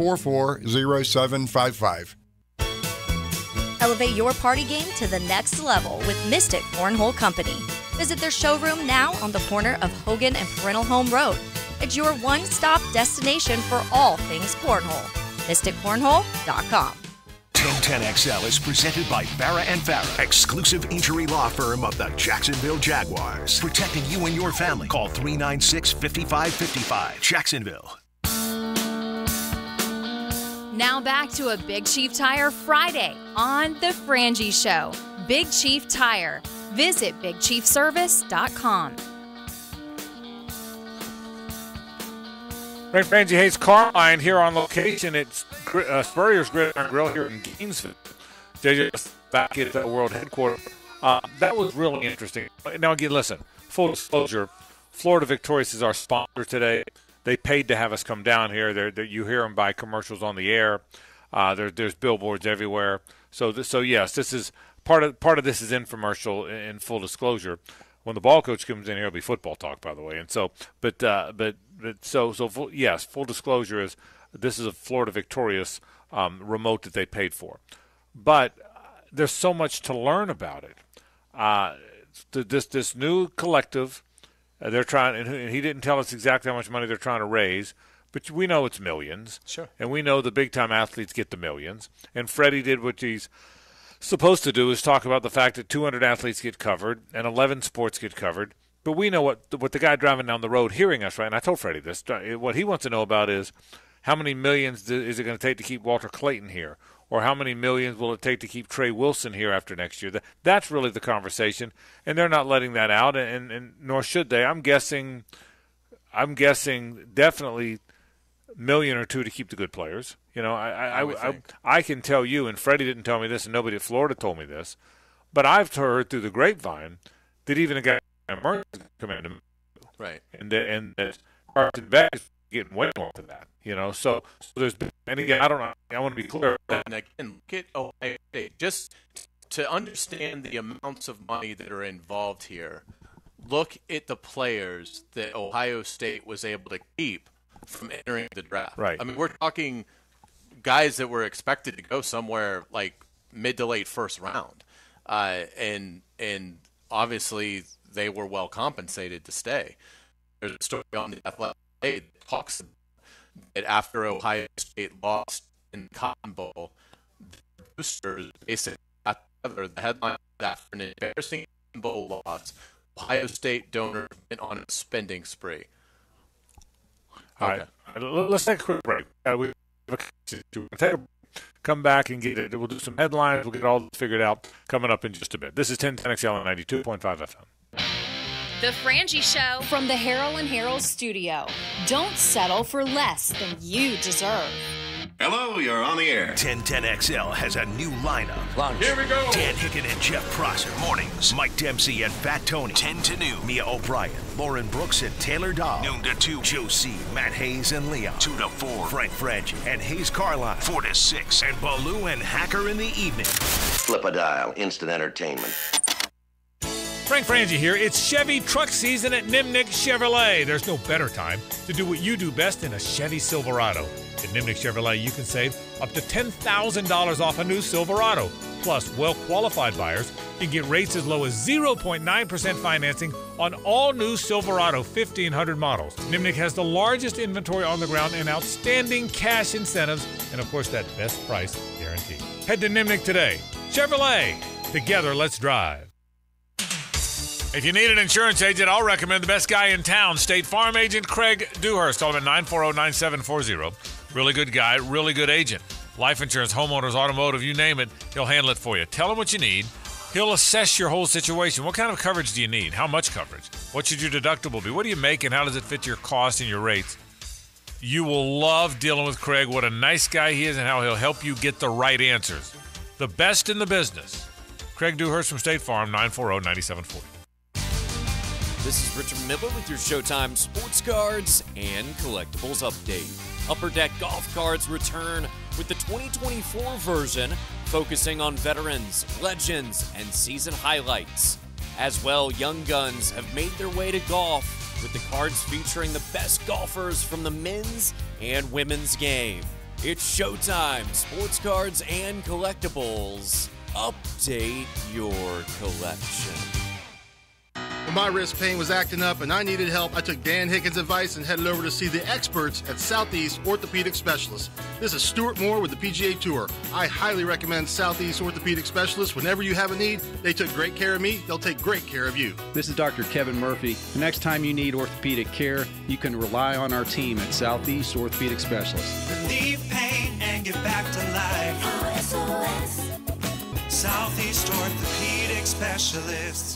744-0755. Elevate your party game to the next level with Mystic Cornhole Company. Visit their showroom now on the corner of Hogan and Parental Home Road. It's your one-stop destination for all things cornhole. MysticCornhole.com. 1010XL is presented by Farah & Farah, exclusive injury law firm of the Jacksonville Jaguars. Protecting you and your family. Call 396-5555. Jacksonville. Now back to a Big Chief Tire Friday on The Frangie Show. Big Chief Tire. Visit BigChiefService.com. Frank Frangie Hayes Carline here on location. It's Spurrier's Gridiron Grill here in Gainesville. JJ back at the world headquarters. That was really interesting. Now, again, listen, full disclosure, Florida Victorious is our sponsor today. They paid to have us come down here. You hear them by commercials on the air. There's billboards everywhere. So yes, this is part of this is infomercial in full disclosure. When the ball coach comes in here, it'll be football talk, by the way. And so, yes, full disclosure is this is a Florida Victorious remote that they paid for. But there's so much to learn about it. This new collective, they're trying, and he didn't tell us exactly how much money they're trying to raise, but we know it's millions. Sure. And we know the big-time athletes get the millions. And Freddie did what he's supposed to do, is talk about the fact that 200 athletes get covered and 11 sports get covered. But we know what the guy driving down the road hearing us, right? And I told Freddie this. What he wants to know about is how many millions is it going to take to keep Walter Clayton here? Or how many millions will it take to keep Trey Wilson here after next year? That's really the conversation, and they're not letting that out, and nor should they. I'm guessing definitely $1 million or $2 million to keep the good players. I can tell you, and Freddie didn't tell me this, and nobody at Florida told me this, but I've heard through the grapevine that even a guy like come in, right, and that Carson Beck is getting way more than that. So there's been, and again, I don't know. I want to be clear. And again, look at Ohio State. Just to understand the amounts of money that are involved here, look at the players that Ohio State was able to keep from entering the draft. Right. I mean, we're talking guys that were expected to go somewhere like mid to late first round, and obviously they were well compensated to stay. There's a story on the Athletic that talks about that after Ohio State lost in the Cotton Bowl, the boosters basically got together. The headline after an embarrassing Cotton Bowl loss, Ohio State donors went on a spending spree. All right, let's take a quick break. Come back and get it. We'll do some headlines. We'll get all this figured out coming up in just a bit. This is 1010XL on 92.5 FM. The Frangie Show from the Harold and Harold studio. Don't settle for less than you deserve. Hello, you're on the air. 1010XL has a new lineup. Here we go. Dan Hicken and Jeff Prosser. Mornings. Mike Dempsey and Fat Tony. 10 to noon. Mia O'Brien, Lauren Brooks, and Taylor Dahl. Noon to 2. Joe C., Matt Hayes, and Leon. 2 to 4. Frank Frangie and Hayes Carline. 4 to 6. And Baloo and Hacker in the evening. Flip a dial. Instant entertainment. Frank Frangie here. It's Chevy truck season at Nimnick Chevrolet. There's no better time to do what you do best in a Chevy Silverado. At Nimnick Chevrolet, you can save up to $10,000 off a new Silverado. Plus, well-qualified buyers can get rates as low as 0.9% financing on all new Silverado 1500 models. Nimnick has the largest inventory on the ground and outstanding cash incentives, and of course, that best price guarantee. Head to Nimnick today. Chevrolet. Together, let's drive. If you need an insurance agent, I'll recommend the best guy in town, State Farm agent Craig Dewhurst. Call him at 940-9740. Really good guy, really good agent. Life insurance, homeowners, automotive, you name it, he'll handle it for you. Tell him what you need. He'll assess your whole situation. What kind of coverage do you need? How much coverage? What should your deductible be? What do you make and how does it fit your cost and your rates? You will love dealing with Craig. What a nice guy he is and how he'll help you get the right answers. The best in the business. Craig Dewhurst from State Farm, 940-9740. This is Richard Miller with your Showtime Sports Cards and Collectibles Update. Upper Deck Golf Cards return with the 2024 version, focusing on veterans, legends, and season highlights. As well, young guns have made their way to golf with the cards featuring the best golfers from the men's and women's game. It's Showtime Sports Cards and Collectibles. Update your collection. When my wrist pain was acting up and I needed help, I took Dan Hickens' advice and headed over to see the experts at Southeast Orthopedic Specialists. This is Stuart Moore with the PGA Tour. I highly recommend Southeast Orthopedic Specialists. Whenever you have a need, they took great care of me. They'll take great care of you. This is Dr. Kevin Murphy. The next time you need orthopedic care, you can rely on our team at Southeast Orthopedic Specialists. Relieve pain and get back to life. SOS. Southeast Orthopedic Specialists.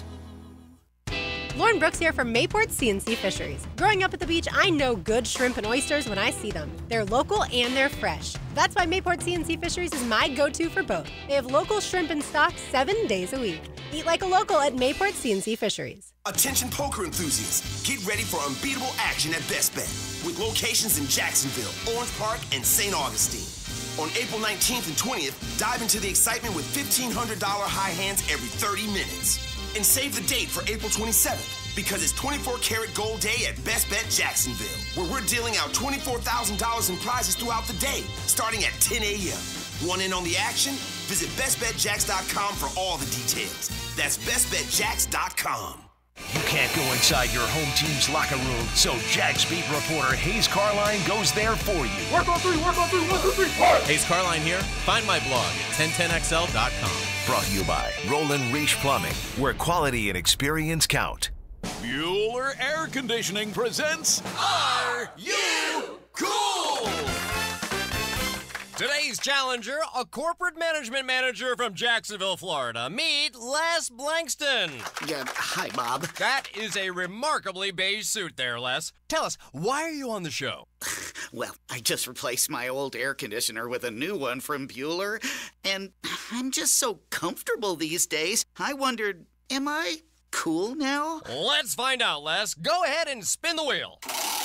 Lauren Brooks here from Mayport CNC Fisheries. Growing up at the beach, I know good shrimp and oysters when I see them. They're local and they're fresh. That's why Mayport CNC Fisheries is my go-to for both. They have local shrimp in stock 7 days a week. Eat like a local at Mayport CNC Fisheries. Attention poker enthusiasts, get ready for unbeatable action at Best Bet with locations in Jacksonville, Orange Park, and St. Augustine. On April 19th and 20th, dive into the excitement with $1,500 high hands every 30 minutes. And save the date for April 27th, because it's 24 Karat Gold Day at Best Bet Jacksonville, where we're dealing out $24,000 in prizes throughout the day, starting at 10 a.m. Want in on the action? Visit bestbetjacks.com for all the details. That's bestbetjacks.com. You can't go inside your home team's locker room, so Jags beat reporter Hayes Carline goes there for you. Work on three, 1, 2, 3, Hayes Carline here. Find my blog at 1010xl.com. Brought to you by Roland Reach Plumbing, where quality and experience count. Bueller Air Conditioning presents Are You Cool? Today's challenger, a corporate management manager from Jacksonville, Florida. Meet Les Blankston. Hi, Bob. That is a remarkably beige suit there, Les. Tell us, why are you on the show? Well, I just replaced my old air conditioner with a new one from Bueller, and I'm just so comfortable these days. I wondered, am I cool now? Let's find out, Les. Go ahead and spin the wheel.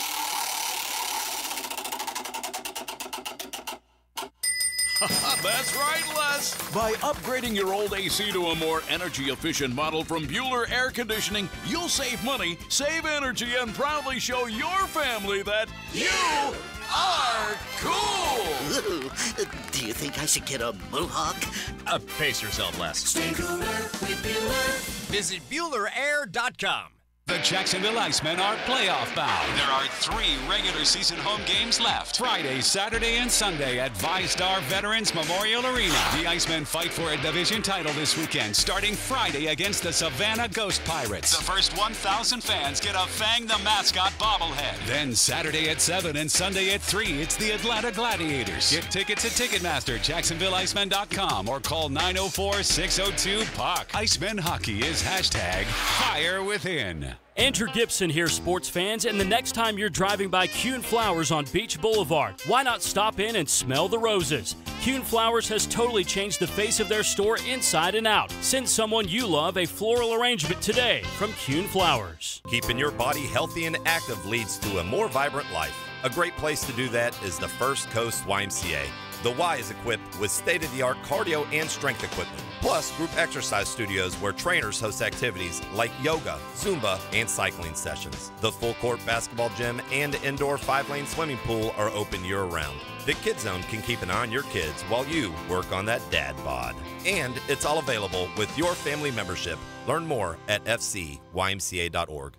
That's right, Les. By upgrading your old AC to a more energy-efficient model from Bueller Air Conditioning, you'll save money, save energy, and proudly show your family that you are cool. Ooh, do you think I should get a mohawk? Pace yourself, Les. Stay cooler with Bueller. Visit BuellerAir.com. The Jacksonville Icemen are playoff bound. There are 3 regular season home games left. Friday, Saturday, and Sunday at VyStar Veterans Memorial Arena. The Icemen fight for a division title this weekend, starting Friday against the Savannah Ghost Pirates. The first 1,000 fans get a Fang the Mascot bobblehead. Then Saturday at 7 and Sunday at 3, it's the Atlanta Gladiators. Get tickets at Ticketmaster, JacksonvilleIcemen.com, or call 904-602-PUCK. Icemen hockey is #FireWithin. Andrew Gibson here, sports fans, and the next time you're driving by Kuhn Flowers on Beach Boulevard, why not stop in and smell the roses? Kuhn Flowers has totally changed the face of their store inside and out. Send someone you love a floral arrangement today from Kuhn Flowers. Keeping your body healthy and active leads to a more vibrant life. A great place to do that is the First Coast YMCA. The Y is equipped with state-of-the-art cardio and strength equipment, plus group exercise studios where trainers host activities like yoga, Zumba, and cycling sessions. The full-court basketball gym and indoor 5-lane swimming pool are open year-round. The Kids Zone can keep an eye on your kids while you work on that dad bod. And it's all available with your family membership. Learn more at fcymca.org.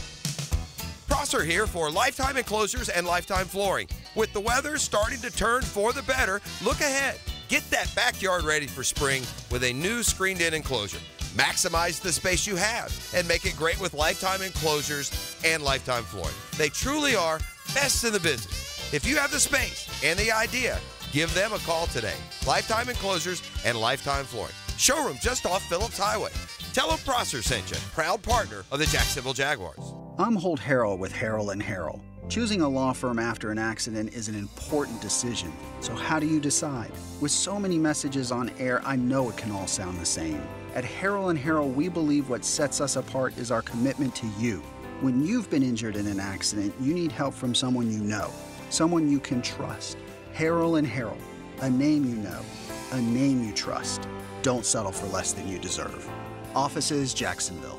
Prosser here for Lifetime Enclosures and Lifetime Flooring. With the weather starting to turn for the better, look ahead. Get that backyard ready for spring with a new screened-in enclosure. Maximize the space you have and make it great with Lifetime Enclosures and Lifetime Flooring. They truly are best in the business. If you have the space and the idea, give them a call today. Lifetime Enclosures and Lifetime Flooring. Showroom just off Phillips Highway. Tell them Prosser sent you, proud partner of the Jacksonville Jaguars. I'm Holt Harrell with Harrell & Harrell. Choosing a law firm after an accident is an important decision. So how do you decide? With so many messages on air, I know it can all sound the same. At Harrell & Harrell, we believe what sets us apart is our commitment to you. When you've been injured in an accident, you need help from someone you know, someone you can trust. Harrell & Harrell, a name you know, a name you trust. Don't settle for less than you deserve. Offices, Jacksonville.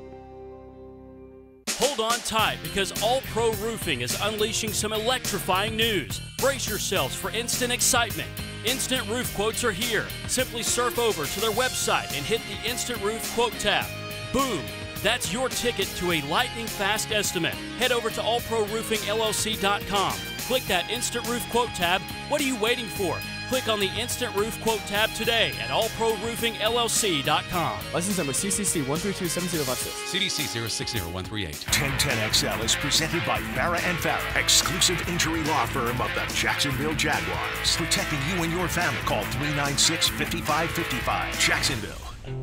Hold on tight because All Pro Roofing is unleashing some electrifying news. Brace yourselves for instant excitement. Instant Roof Quotes are here. Simply surf over to their website and hit the Instant Roof Quote tab. Boom! That's your ticket to a lightning-fast estimate. Head over to allproroofingllc.com. Click that Instant Roof Quote tab. What are you waiting for? Click on the Instant Roof Quote tab today at allproroofingllc.com. License number CCC 1327056. CDC 060138. 1010XL is presented by Farah & Farah, exclusive injury law firm of the Jacksonville Jaguars. Protecting you and your family. Call 396-5555. Jacksonville.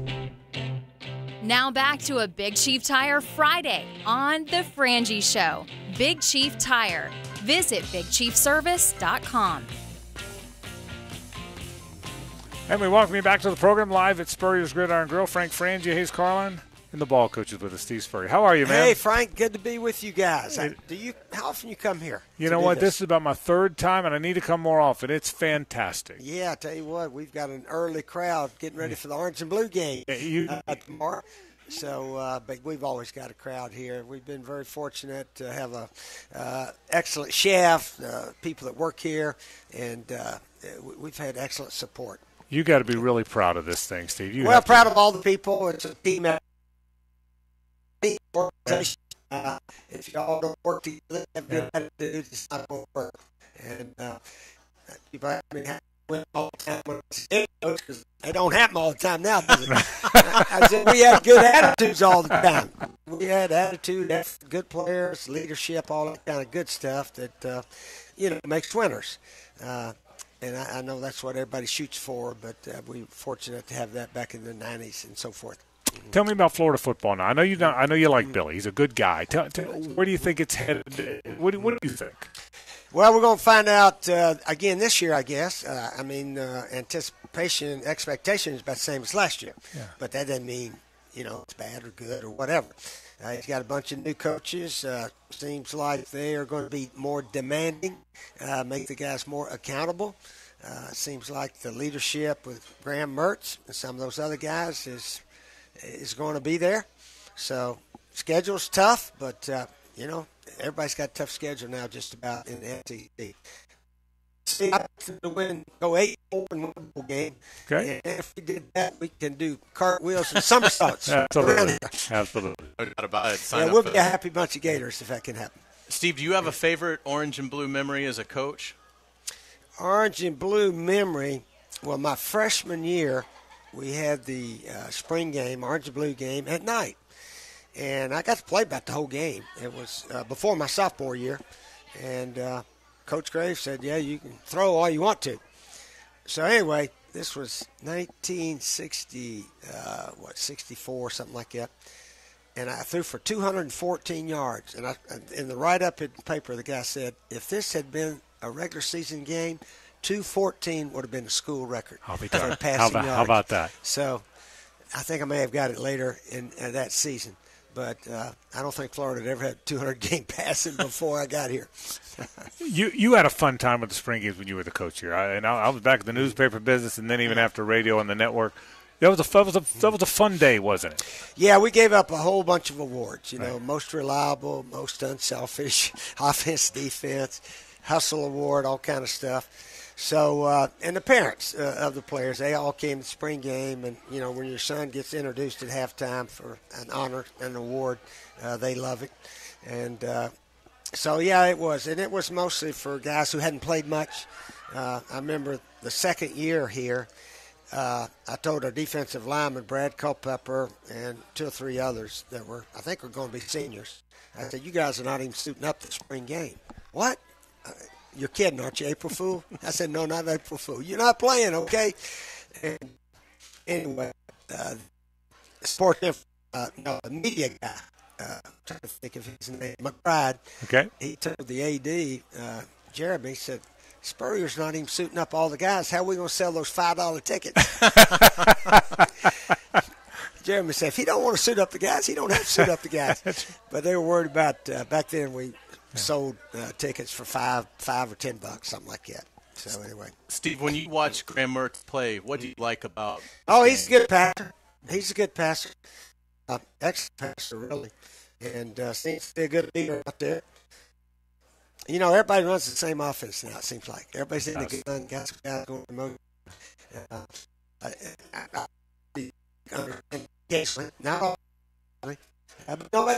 Now back to a Big Chief Tire Friday on The Frangie Show. Big Chief Tire. Visit BigChiefService.com. And we welcome you back to the program live at Spurrier's Gridiron Grill. Frank Frangie, Hayes Carline. and the ball coaches with us, Steve Spurrier. How are you, man? Hey, Frank. Good to be with you guys. How often you come here? You know what? This is about my third time, and I need to come more often. It's fantastic. Yeah, I tell you what, we've got an early crowd getting ready for the Orange and Blue game tomorrow. So, but we've always got a crowd here. We've been very fortunate to have a excellent chef, people that work here, and we've had excellent support. You got to be really proud of this thing, Steve. Proud of all the people. It's a team organization. If y'all don't work together, have good attitude, it's not going to work. And if I win all the time when because they don't happen all the time now, does it? I said we had good attitudes all the time. We had attitude, good players, leadership, all that kind of good stuff that makes winners. And I know that's what everybody shoots for, but we're fortunate to have that back in the 90s and so forth. Tell me about Florida football now. I know you like Billy. He's a good guy. Where do you think it's headed? What do you think? Well, we're going to find out again this year, I guess. Anticipation, expectation is about the same as last year. Yeah. But that doesn't mean, it's bad or good or whatever. He's got a bunch of new coaches. Seems like they are going to be more demanding, make the guys more accountable. Seems like the leadership with Graham Mertz and some of those other guys is going to be there. So schedule's tough, but, everybody's got a tough schedule now just about in the SEC. See, I to win, go 8 open win the game. Okay. And if we did that, we can do cartwheels and somersaults. Absolutely. Absolutely. No doubt about it. We'll be a happy bunch of Gators if that can happen. Steve, do you have a favorite orange and blue memory as a coach? Orange and blue memory. Well, my freshman year, we had the spring game, orange and blue game at night. And I got to play about the whole game. It was before my sophomore year. And Coach Graves said, yeah, you can throw all you want to. So anyway, this was 1960, 64, something like that. And I threw for 214 yards. And in the write-up in the paper, the guy said, if this had been a regular season game, 214 would have been a school record. I'll be for darned. passing yards. How about that? So I think I may have got it later in that season. But I don't think Florida had ever had 200-game passing before I got here. You had a fun time with the spring games when you were the coach here. I was back in the newspaper business, and then even after radio and the network. That was a fun day, wasn't it? Yeah, we gave up a whole bunch of awards. Most reliable, most unselfish, offense, defense, hustle award, all kind of stuff. So, and the parents of the players, they all came to the spring game. And, when your son gets introduced at halftime for an honor, an award, they love it. And so, yeah, it was. And it was mostly for guys who hadn't played much. I remember the second year here, I told our defensive lineman, Brad Culpepper, and 2 or 3 others that I think were going to be seniors. I said, you guys are not even suiting up the spring game. What? You're kidding, aren't you, April Fool? I said, no, not April Fool. You're not playing, okay? And anyway, the media guy, I'm trying to think of his name, McBride. Okay. He told the AD, Jeremy, said, Spurrier's not even suiting up all the guys. How are we going to sell those $5 tickets? Jeremy said, if he don't want to suit up the guys, he don't have to suit up the guys. But they were worried about, back then we sold tickets for $5 or $10, something like that. So anyway, Steve, when you watch Graham Mertz play, what do you like about? Oh, he's a good passer. He's a good passer, excellent passer, really, and seems to be a good leader out there. Everybody runs the same offense now. It seems like everybody's in the gun, guys going to motion. Not all, but no,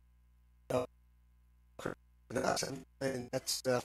and that's the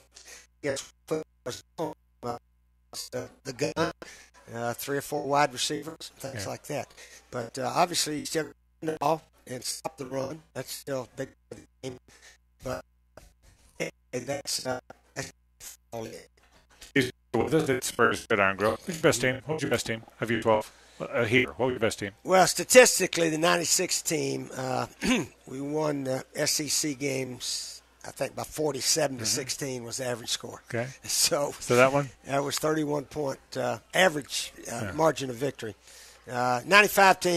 gun, 3 or 4 wide receivers, things like that. But obviously, you still get the ball and stop the run. That's still a big game. But that's all it is. With us at Spurs at Iron Grove. Who's your best team? Who's your best team? Have you 12? Here, what was your best team? Well, statistically, the 96 team, we won the SEC games, I think, by 47 to 16 was the average score. Okay. So that one? That was 31-point average margin of victory. 95 team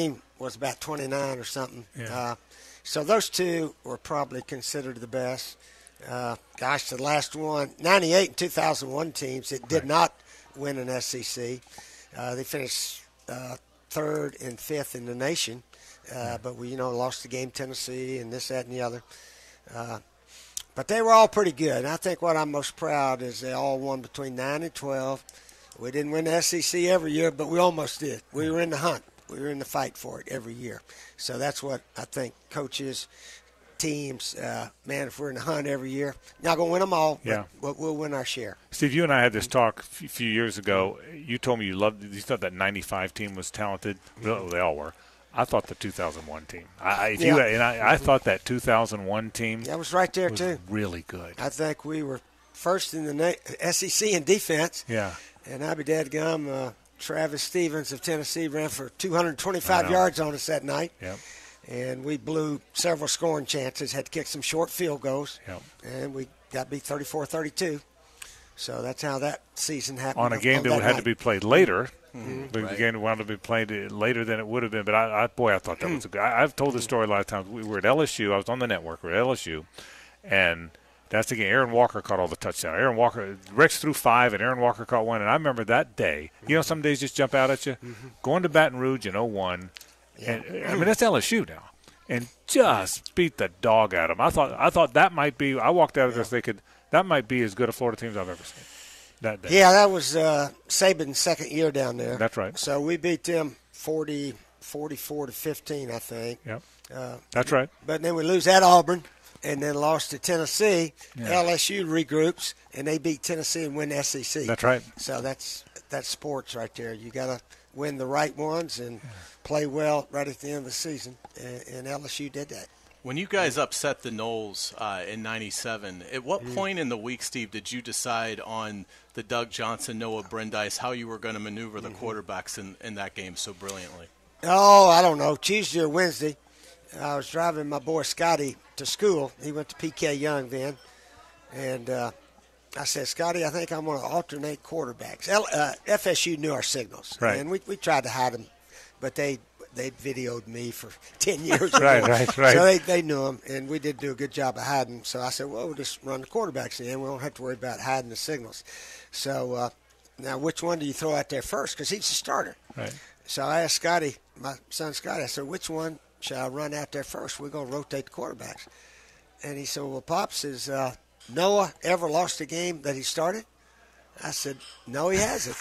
was about 29 or something. Yeah. So those two were probably considered the best. The last one, 98 and 2001 teams, it did not win an SEC. They finished third and fifth in the nation, but we, lost the game to Tennessee and this, that, and the other. But they were all pretty good. And I think what I'm most proud is they all won between 9 and 12. We didn't win the SEC every year, but we almost did. We were in the hunt. We were in the fight for it every year. So that's what I think coaches, teams, if we're in the hunt every year, not going to win them all, but we'll win our share. Steve, you and I had this talk a few years ago. You told me you thought that 95 team was talented. Well, they all were. I thought the 2001 team. I thought that 2001 team. That was right there, was too. Really good. I think we were first in the SEC in defense. Yeah. And I'll be dadgum, Travis Stevens of Tennessee ran for 225 yards on us that night. Yep. And we blew several scoring chances, had to kick some short field goals. Yep. And we got beat 34-32. So that's how that season happened. On a game that had to be played later. Mm-hmm. The game wound up being played later than it would have been. But, I thought that was a good – I've told this story a lot of times. We were at LSU. I was on the network. We were at LSU. And that's the game. Aaron Walker caught all the touchdowns. Rex threw 5, and Aaron Walker caught 1. And I remember that day. Some days just jump out at you. Mm-hmm. Going to Baton Rouge in 2001. And, that's LSU now. And just beat the dog out of them. I thought that might be – I walked out of there thinking that might be as good a Florida team as I've ever seen. That day. Yeah, that was Saban's second year down there. That's right. So we beat them 44-15, I think. Yep. That's right. But then we lose at Auburn and then lost to Tennessee. Yeah. LSU regroups, and they beat Tennessee and win the SEC. That's right. So that's sports right there. You got to win the right ones and play well right at the end of the season, and LSU did that. When you guys upset the Noles in '97, at what point in the week, Steve, did you decide on the Doug Johnson, Noah Brandeis, how you were going to maneuver the quarterbacks in that game so brilliantly? Oh, I don't know. Tuesday or Wednesday, I was driving my boy Scotty to school. He went to PK Young then. And I said, Scotty, I think I'm going to alternate quarterbacks. FSU knew our signals. Right. And we tried to hide them, but they videoed me for 10 years. Right. So they knew them, and we did do a good job of hiding them. So I said, well, we'll just run the quarterbacks in. We don't have to worry about hiding the signals. So now which one do you throw out there first? Because he's the starter. Right. So I asked Scotty, my son Scotty, I said, which one should I run out there first? We're going to rotate the quarterbacks. And he said, well, Pops, has Noah ever lost a game that he started? I said, no, he hasn't.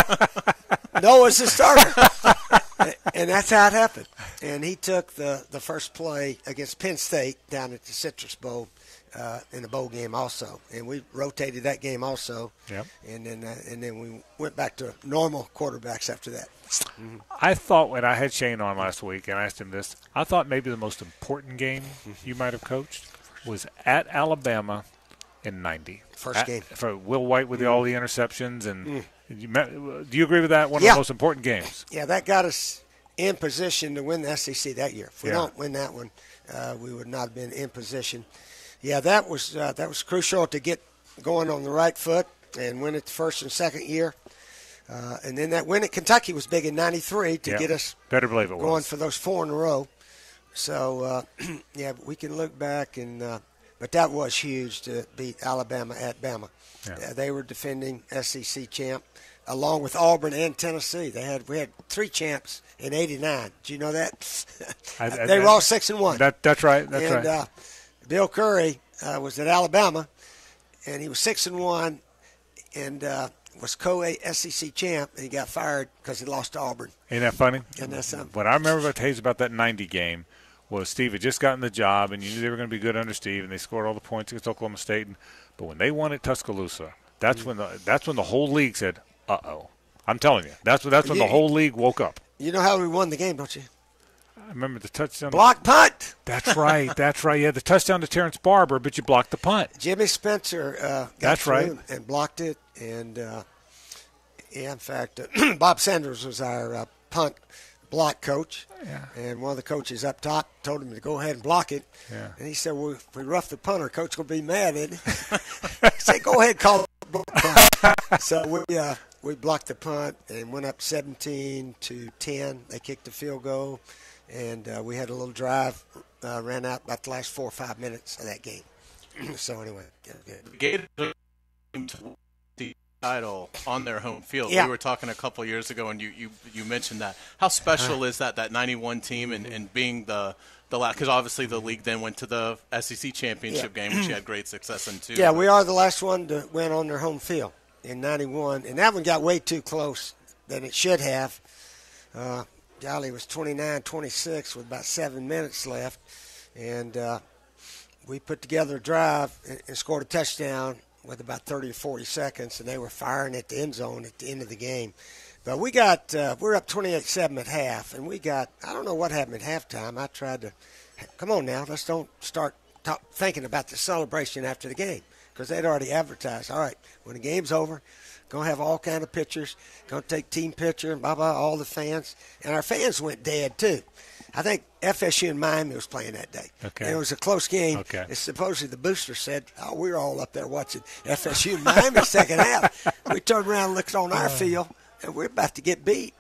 Noah's the starter. And that's how it happened. And he took the first play against Penn State down at the Citrus Bowl in the bowl game also. And we rotated that game also. Yep. And then we went back to normal quarterbacks after that. Mm-hmm. I thought when I had Shane on last week and I asked him this, I thought maybe the most important game you might have coached was at Alabama in '90. First game. For Will White with all the interceptions. And do you agree with that? One of the most important games. Yeah, that got us in position to win the SEC that year. If we don't win that one, we would not have been in position. Yeah, that was crucial to get going on the right foot and win it the first and second year. And then that win at Kentucky was big in '93 to get us better believe it going was. For those 4 in a row. So, we can look back. But that was huge to beat Alabama at Bama. Yeah. They were defending SEC champ along with Auburn and Tennessee. We had 3 champs in '89. Did you know that? They were all 6-1. That's right. That's right. Bill Curry was at Alabama, and he was 6-1, and was co-SEC champ, and he got fired because he lost to Auburn. Ain't that funny? And that's something. What I remember about that '90 game was Steve had just gotten the job, and you knew they were going to be good under Steve, and they scored all the points against Oklahoma State. But when they won at Tuscaloosa, that's when the whole league said, "Uh-oh." I'm telling you, that's when the whole league woke up. You know how we won the game, don't you? I remember the touchdown. Block punt. That's right. That's right. Yeah, the touchdown to Terrence Barber, but you blocked the punt. Jimmy Spencer got through and blocked it. And, in fact, Bob Sanders was our punt block coach. Yeah. And one of the coaches up top told him to go ahead and block it. Yeah. And he said, well, if we rough the punter, coach will be mad, isn't he? He said, go ahead and call the punt. So we blocked the punt and went up 17-10. They kicked the field goal. and we had a little drive, ran out about the last 4 or 5 minutes of that game. So anyway, good. Gators to the title on their home field. Yeah. We were talking a couple years ago, and you mentioned that. How special is that 91 team and being the last? Because obviously the league then went to the SEC championship game, which you had great success in too. Yeah, we are the last one to win on their home field in 91, and that one got way too close than it should have. Golly, it was 29-26 with about 7 minutes left, and we put together a drive and scored a touchdown with about 30 or 40 seconds, and they were firing at the end zone at the end of the game. But we got we're up 28-7 at half, and we got, I don't know what happened at halftime. I tried to, come on now, let's don't start thinking about the celebration after the game, because they'd already advertised, all right, when the game's over, going to have all kind of pictures, going to take team picture, and blah, all the fans. And our fans went dead, too. I think FSU and Miami was playing that day. Okay. And it was a close game. Okay. And supposedly the booster said, we were all up there watching FSU and Miami second half. We turned around and looked on our field, and we're about to get beat.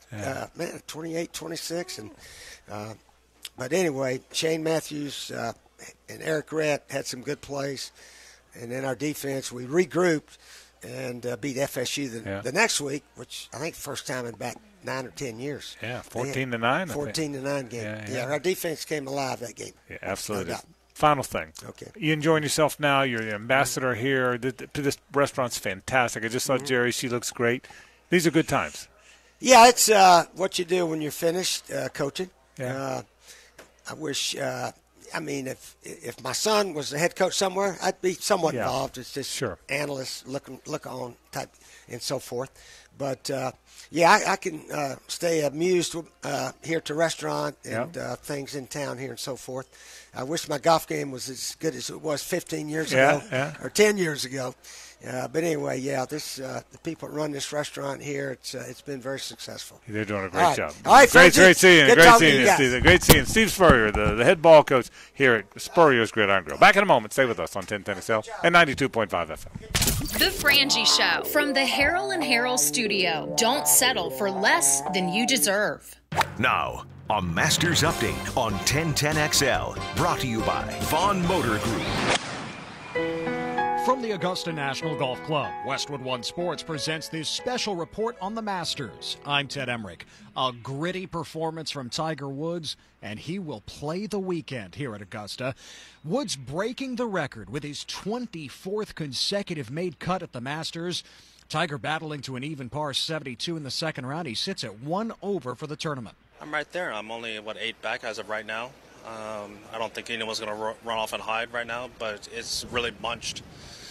28-26. And but anyway, Shane Matthews and Eric Rett had some good plays. And then our defense, we regrouped and beat FSU the next week, which I think first time in about 9 or 10 years. Yeah, 14-9. 14-9 game. Yeah, our defense came alive that game. Yeah, absolutely. No doubt. Final thing. Okay. You enjoying yourself now? You're the ambassador here. This restaurant's fantastic. I just saw Jerry. She looks great. These are good times. Yeah, it's what you do when you're finished coaching. Yeah. I wish I mean, if my son was the head coach somewhere, I'd be somewhat involved. It's just analyst, look on type, and so forth. But I can stay amused here at the restaurant and things in town here and so forth. I wish my golf game was as good as it was 15 years ago or 10 years ago. But anyway, the people that run this restaurant here, it's been very successful. They're doing a great job. All right, great seeing you. Great seeing you, Steve. Great seeing Steve Spurrier, the head ball coach here at Spurrier's Gridiron Grill. Back in a moment. Stay with us on 1010XL and 92.5 FM. The Frangie Show from the Harrell and Harrell studio. Don't settle for less than you deserve. Now, a Masters update on 1010XL, brought to you by Vaughn Motor Group. From the Augusta National Golf Club, Westwood One Sports presents this special report on the Masters. I'm Ted Emmerich. A gritty performance from Tiger Woods, and he will play the weekend here at Augusta. Woods breaking the record with his 24th consecutive made cut at the Masters. Tiger battling to an even par 72 in the second round. He sits at 1 over for the tournament. I'm right there. I'm only, 8 back as of right now. I don't think anyone's going to run off and hide right now, but it's really bunched.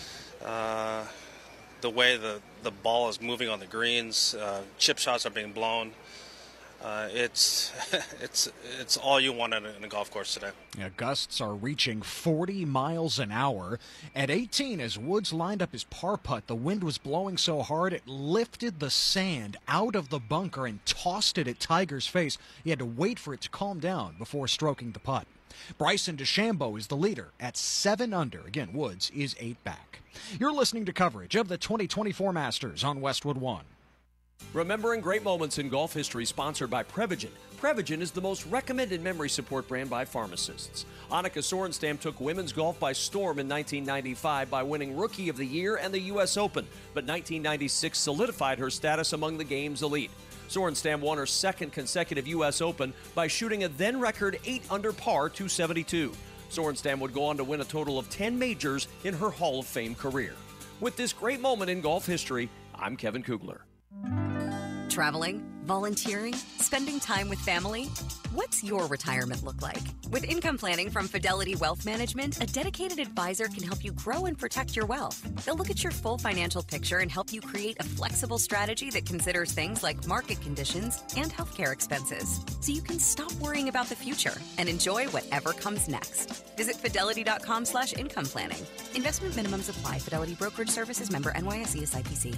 The way the ball is moving on the greens, chip shots are being blown. It's all you want in a golf course today. Yeah, gusts are reaching 40 miles an hour. At 18, as Woods lined up his par putt, the wind was blowing so hard it lifted the sand out of the bunker and tossed it at Tiger's face. He had to wait for it to calm down before stroking the putt. Bryson DeChambeau is the leader at 7 under. Again, Woods is 8 back. You're listening to coverage of the 2024 Masters on Westwood One. Remembering great moments in golf history, sponsored by Prevagen. Prevagen is the most recommended memory support brand by pharmacists. Annika Sorenstam took women's golf by storm in 1995 by winning Rookie of the Year and the U.S. Open, but 1996 solidified her status among the game's elite. Sorenstam won her second consecutive U.S. Open by shooting a then-record 8 under par 272. Sorenstam would go on to win a total of 10 majors in her Hall of Fame career. With this great moment in golf history, I'm Kevin Kugler. Traveling, volunteering, spending time with family. What's your retirement look like? With income planning from Fidelity Wealth Management, a dedicated advisor can help you grow and protect your wealth. They'll look at your full financial picture and help you create a flexible strategy that considers things like market conditions and healthcare expenses, so you can stop worrying about the future and enjoy whatever comes next. Visit fidelity.com/income planning. Investment minimums apply. Fidelity Brokerage Services, member NYSE SIPC.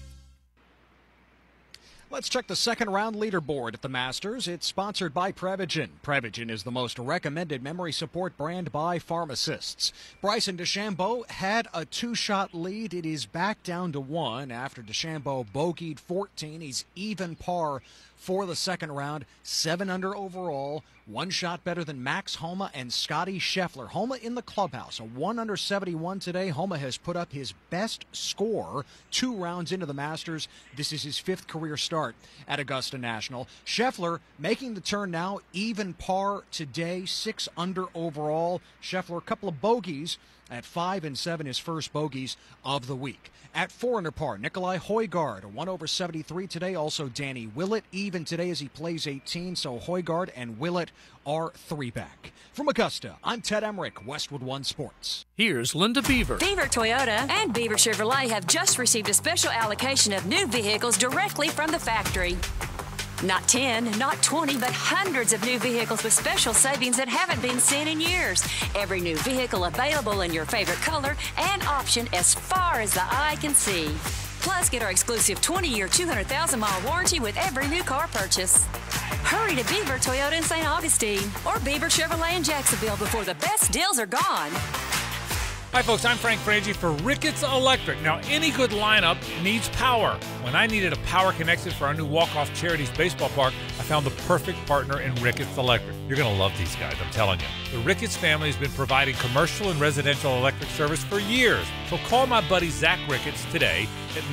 Let's check the second round leaderboard at the Masters. It's sponsored by Prevagen. Prevagen is the most recommended memory support brand by pharmacists. Bryson DeChambeau had a 2-shot lead. It is back down to 1 after DeChambeau bogeyed 14. He's even par for the second round, 7 under overall, 1 shot better than Max Homa and Scotty Scheffler. Homa in the clubhouse, a 1 under 71 today. Homa has put up his best score 2 rounds into the Masters. This is his 5th career start at Augusta National. Scheffler making the turn now, even par today, 6 under overall. Scheffler, a couple of bogeys at 5 and 7, his first bogeys of the week. At 4 under par, Nikolai Højgaard, a 1 over 73 today. Also Danny Willett, even today as he plays 18. So Højgaard and Willett are 3 back. From Augusta, I'm Ted Emmerich, Westwood One Sports. Here's Linda Beaver. Beaver Toyota and Beaver Chevrolet have just received a special allocation of new vehicles directly from the factory. Not 10, not 20, but hundreds of new vehicles with special savings that haven't been seen in years. Every new vehicle available in your favorite color and option as far as the eye can see. Plus, get our exclusive 20-year, 200,000-mile warranty with every new car purchase. Hurry to Beaver Toyota in St. Augustine or Beaver Chevrolet in Jacksonville before the best deals are gone. Hi, folks. I'm Frank Frangie for Ricketts Electric. Now, any good lineup needs power. When I needed a power connection for our new Walk-Off Charities baseball park, I found the perfect partner in Ricketts Electric. You're going to love these guys, I'm telling you. The Ricketts family has been providing commercial and residential electric service for years. So call my buddy Zach Ricketts today at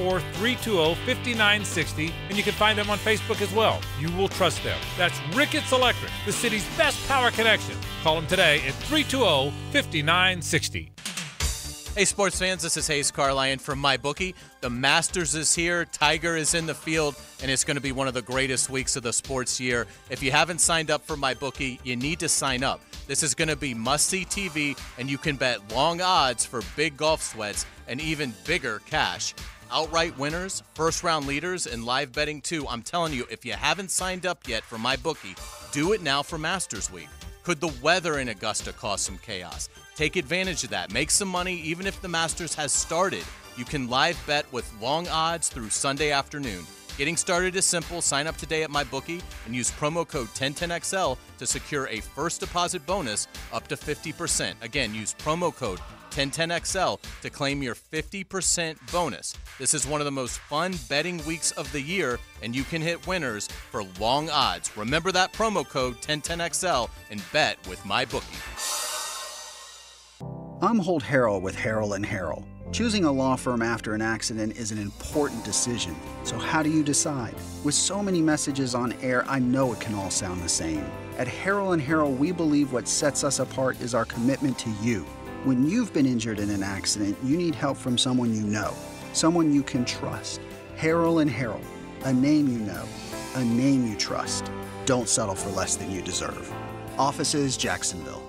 904-320-5960, and you can find them on Facebook as well. You will trust them. That's Ricketts Electric, the city's best power connection. Call them today at 320-5960. Hey, sports fans, this is Hayes Carlyon from MyBookie. The Masters is here, Tiger is in the field, and it's going to be one of the greatest weeks of the sports year. If you haven't signed up for MyBookie, you need to sign up. This is going to be must-see TV, and you can bet long odds for big golf sweats and even bigger cash. Outright winners, first-round leaders, and live betting too. I'm telling you, if you haven't signed up yet for MyBookie, do it now for Masters Week. Could the weather in Augusta cause some chaos? Take advantage of that. Make some money even if the Masters has started. You can live bet with long odds through Sunday afternoon. Getting started is simple. Sign up today at MyBookie and use promo code 1010XL to secure a first deposit bonus up to 50%. Again, use promo code 1010XL to claim your 50% bonus. This is one of the most fun betting weeks of the year, and you can hit winners for long odds. Remember that promo code 1010XL and bet with MyBookie. I'm Holt Harrell with Harrell & Harrell. Choosing a law firm after an accident is an important decision. So how do you decide? With so many messages on air, I know it can all sound the same. At Harrell & Harrell, we believe what sets us apart is our commitment to you. When you've been injured in an accident, you need help from someone you know, someone you can trust. Harrell & Harrell, a name you know, a name you trust. Don't settle for less than you deserve. Offices, Jacksonville.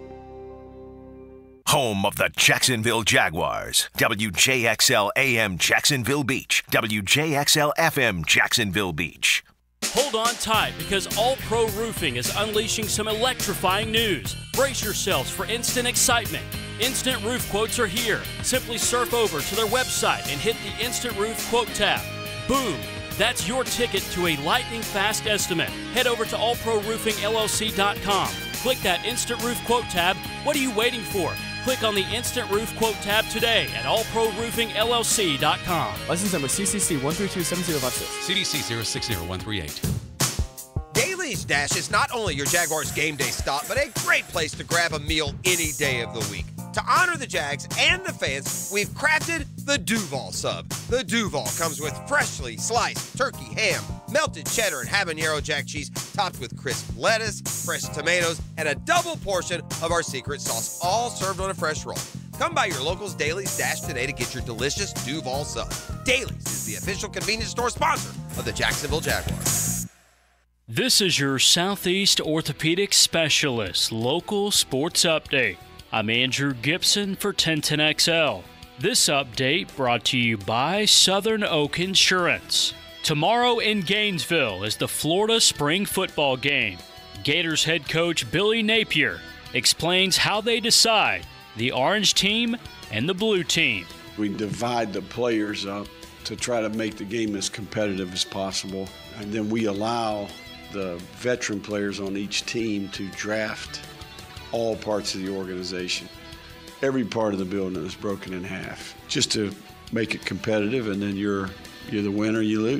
Home of the Jacksonville Jaguars. WJXL AM Jacksonville Beach. WJXL FM Jacksonville Beach. Hold on tight because All Pro Roofing is unleashing some electrifying news. Brace yourselves for instant excitement. Instant roof quotes are here. Simply surf over to their website and hit the Instant Roof Quote tab. Boom! That's your ticket to a lightning-fast estimate. Head over to allproroofingllc.com. Click that Instant Roof Quote tab. What are you waiting for? Click on the Instant Roof Quote tab today at allproroofingllc.com. License number CCC 1327056. CDC 060138. Daly's Dash is not only your Jaguars game day stop, but a great place to grab a meal any day of the week. To honor the Jags and the fans, we've crafted the Duval Sub. The Duval comes with freshly sliced turkey ham, melted cheddar and habanero jack cheese, topped with crisp lettuce, fresh tomatoes, and a double portion of our secret sauce, all served on a fresh roll. Come by your local's Daly's Dash today to get your delicious Duval Sub. Daly's is the official convenience store sponsor of the Jacksonville Jaguars. This is your Southeast Orthopedic Specialist Local Sports Update. I'm Andrew Gibson for 1010XL. This update brought to you by Southern Oak Insurance. Tomorrow in Gainesville is the Florida Spring Football Game. Gators head coach Billy Napier explains how they decide the orange team and the blue team. We divide the players up to try to make the game as competitive as possible, and then we allow the veteran players on each team to draft all parts of the organization. Every part of the building is broken in half just to make it competitive, and then you're the winner, you lose.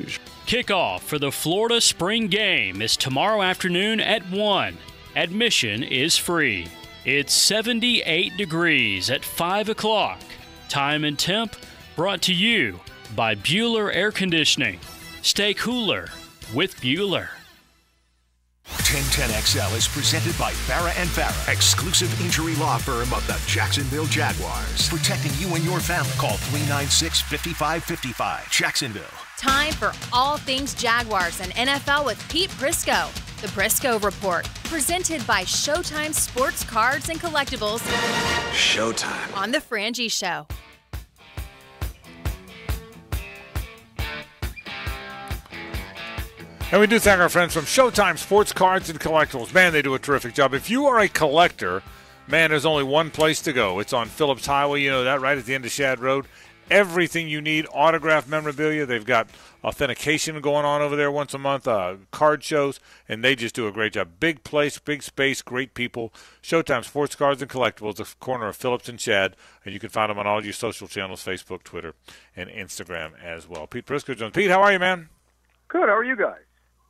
Kickoff for the Florida Spring Game is tomorrow afternoon at 1. Admission is free. It's 78 degrees at 5 o'clock. Time and temp brought to you by Bueller Air Conditioning. Stay cooler with Bueller. 1010XL is presented by Farah and Farah, exclusive injury law firm of the Jacksonville Jaguars. Protecting you and your family. Call 396-5555. Jacksonville. Time for all things Jaguars and NFL with Pete Prisco. The Prisco Report, presented by Showtime Sports Cards and Collectibles. Showtime. On The Frangie Show. And we do thank our friends from Showtime Sports Cards and Collectibles. Man, they do a terrific job. If you are a collector, man, there's only one place to go. It's on Phillips Highway. You know that, right at the end of Shad Road. Everything you need, autographed memorabilia. They've got authentication going on over there once a month, card shows, and they just do a great job. Big place, big space, great people. Showtime Sports Cards and Collectibles, the corner of Phillips and Shad, and you can find them on all your social channels, Facebook, Twitter, and Instagram as well. Pete Prisco Jones. Pete, how are you, man? Good. How are you guys?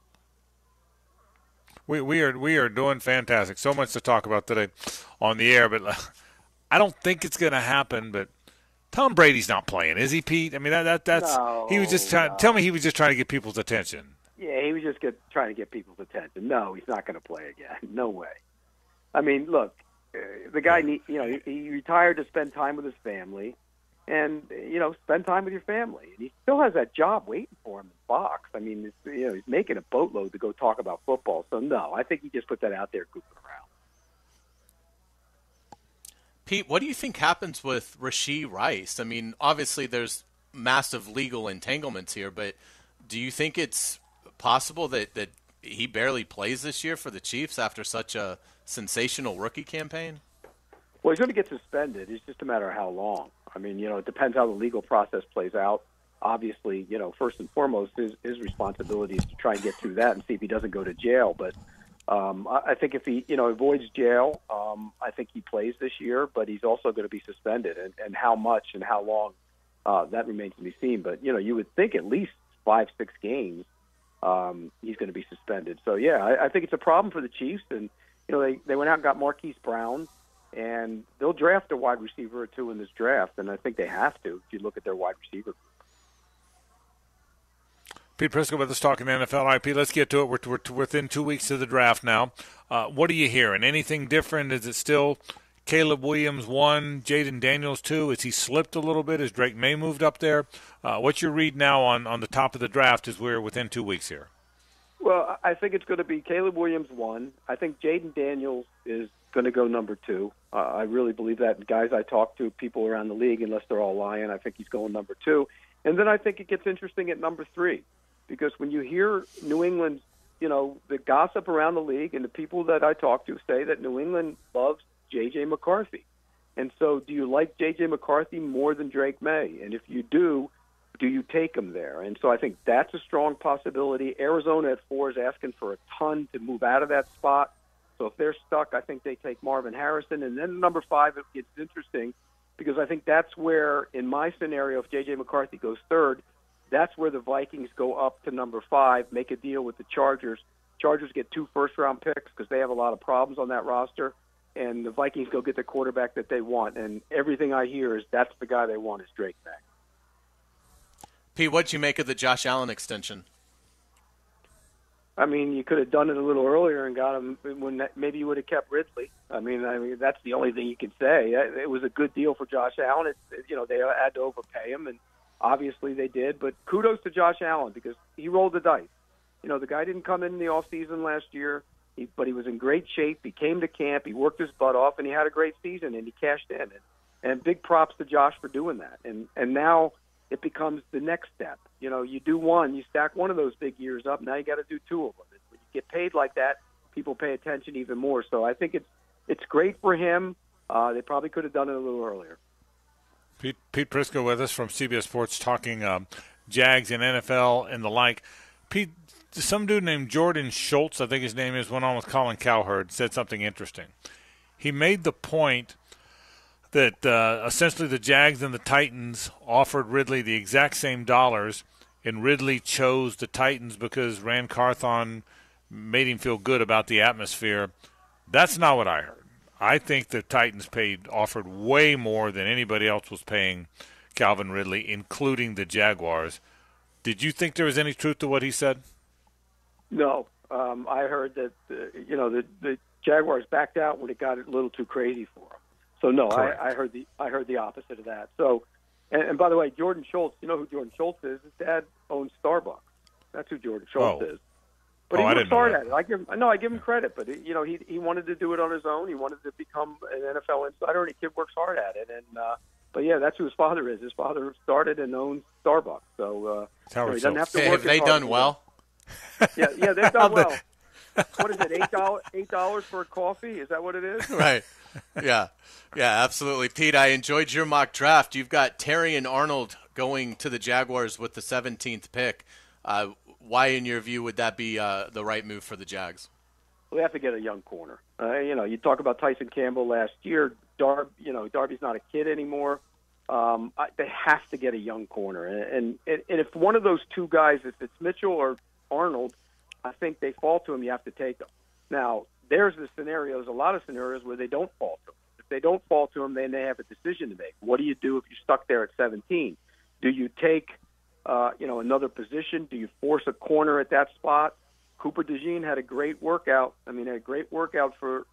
We are doing fantastic. So much to talk about today on the air, but I don't think it's going to happen. But Tom Brady's not playing, is he, Pete? I mean, that's no, he was just trying. Tell me, he was just trying to get people's attention. Yeah, he was just trying to get people's attention. No, he's not going to play again. No way. I mean, look, the guy he retired to spend time with his family, and spend time with your family. And he still has that job waiting for him in Fox. I mean, he's making a boatload to go talk about football. So no, I think he just put that out there goofing around. Pete, what do you think happens with Rashee Rice? I mean, obviously there's massive legal entanglements here, but do you think it's possible that he barely plays this year for the Chiefs after such a sensational rookie campaign? Well, he's going to get suspended. It's just a matter of how long. I mean, it depends how the legal process plays out. Obviously, first and foremost, his responsibility is to try and get through that and see if he doesn't go to jail. But I think if he, avoids jail, I think he plays this year, but he's also going to be suspended. And how much and how long, that remains to be seen. But, you would think at least 5-6 games he's going to be suspended. So, yeah, I think it's a problem for the Chiefs. And, they went out and got Marquise Brown. And they'll draft a wide receiver or two in this draft, and I think they have to if you look at their wide receiver group. Pete Prisco with us talking NFL. All right, Pete, let's get to it. We're within 2 weeks of the draft now. What are you hearing? Anything different? Is it still Caleb Williams 1, Jaden Daniels 2? Has he slipped a little bit? Has Drake May moved up there? What's your read now on the top of the draft as we're within 2 weeks here? Well, I think it's going to be Caleb Williams 1. I think Jaden Daniels is going to go number 2. I really believe that. Guys I talk to, people around the league, unless they're all lying, I think he's going number 2. And then I think it gets interesting at number 3, because when you hear New England, the gossip around the league and the people that I talk to say that New England loves J.J. McCarthy. And so do you like J.J. McCarthy more than Drake May? And if you do you take him there? And so I think that's a strong possibility. Arizona at 4 is asking for a ton to move out of that spot. So if they're stuck, I think they take Marvin Harrison. And then number 5, it gets interesting, because I think that's where, in my scenario, if J.J. McCarthy goes 3rd, that's where the Vikings go up to number 5, make a deal with the Chargers. Chargers get 2 first-round picks because they have a lot of problems on that roster, and the Vikings go get the quarterback that they want. And everything I hear is that's the guy they want is Drake May. Pete, what'd you make of the Josh Allen extension? I mean, you could have done it a little earlier and got him when maybe you would have kept Ridley. I mean, that's the only thing you can say. It was a good deal for Josh Allen. They had to overpay him, and obviously they did. But kudos to Josh Allen, because he rolled the dice. The guy didn't come in the offseason last year, but he was in great shape. He came to camp, he worked his butt off, and he had a great season, and he cashed in. And big props to Josh for doing that. And now it becomes the next step. You do one, you stack one of those big years up. Now you got to do 2 of them. When you get paid like that, people pay attention even more. So I think it's great for him. They probably could have done it a little earlier. Pete Prisco with us from CBS Sports talking Jags and NFL and the like. Pete, some dude named Jordan Schultz, I think his name is, went on with Colin Cowherd, said something interesting. He made the point that essentially the Jags and the Titans offered Ridley the exact same dollars Ridley chose the Titans because Rand Carthon made him feel good about the atmosphere. That's not what I heard. I think the Titans offered way more than anybody else was paying Calvin Ridley, including the Jaguars. Did you think there was any truth to what he said? No. I heard that the Jaguars backed out when it got a little too crazy for them. So no, I heard the opposite of that. So, and by the way, Jordan Schultz, you know who Jordan Schultz is? His dad owns Starbucks. That's who Jordan Schultz is. But he works hard at it. I give him credit, but he wanted to do it on his own. He wanted to become an NFL insider, and the kid works hard at it. And but yeah, that's who his father is. His father started and owns Starbucks, so he doesn't have to work. Have they done well? Yeah, they've done well. What is it? $8 for a coffee? Is that what it is? Right. Yeah, absolutely. Pete, I enjoyed your mock draft. You've got Terry and Arnold going to the Jaguars with the 17th pick. Why, in your view, would that be the right move for the Jags? Well, they have to get a young corner. You talk about Tyson Campbell last year. Darby's not a kid anymore. They have to get a young corner. And if one of those two guys, if it's Mitchell or Arnold, I think they fall to him, you have to take them. Now, there's a lot of scenarios where they don't fall to him. If they don't fall to him, then they have a decision to make. What do you do if you're stuck there at 17? Do you take another position? Do you force a corner at that spot? Cooper DeJean had a great workout. For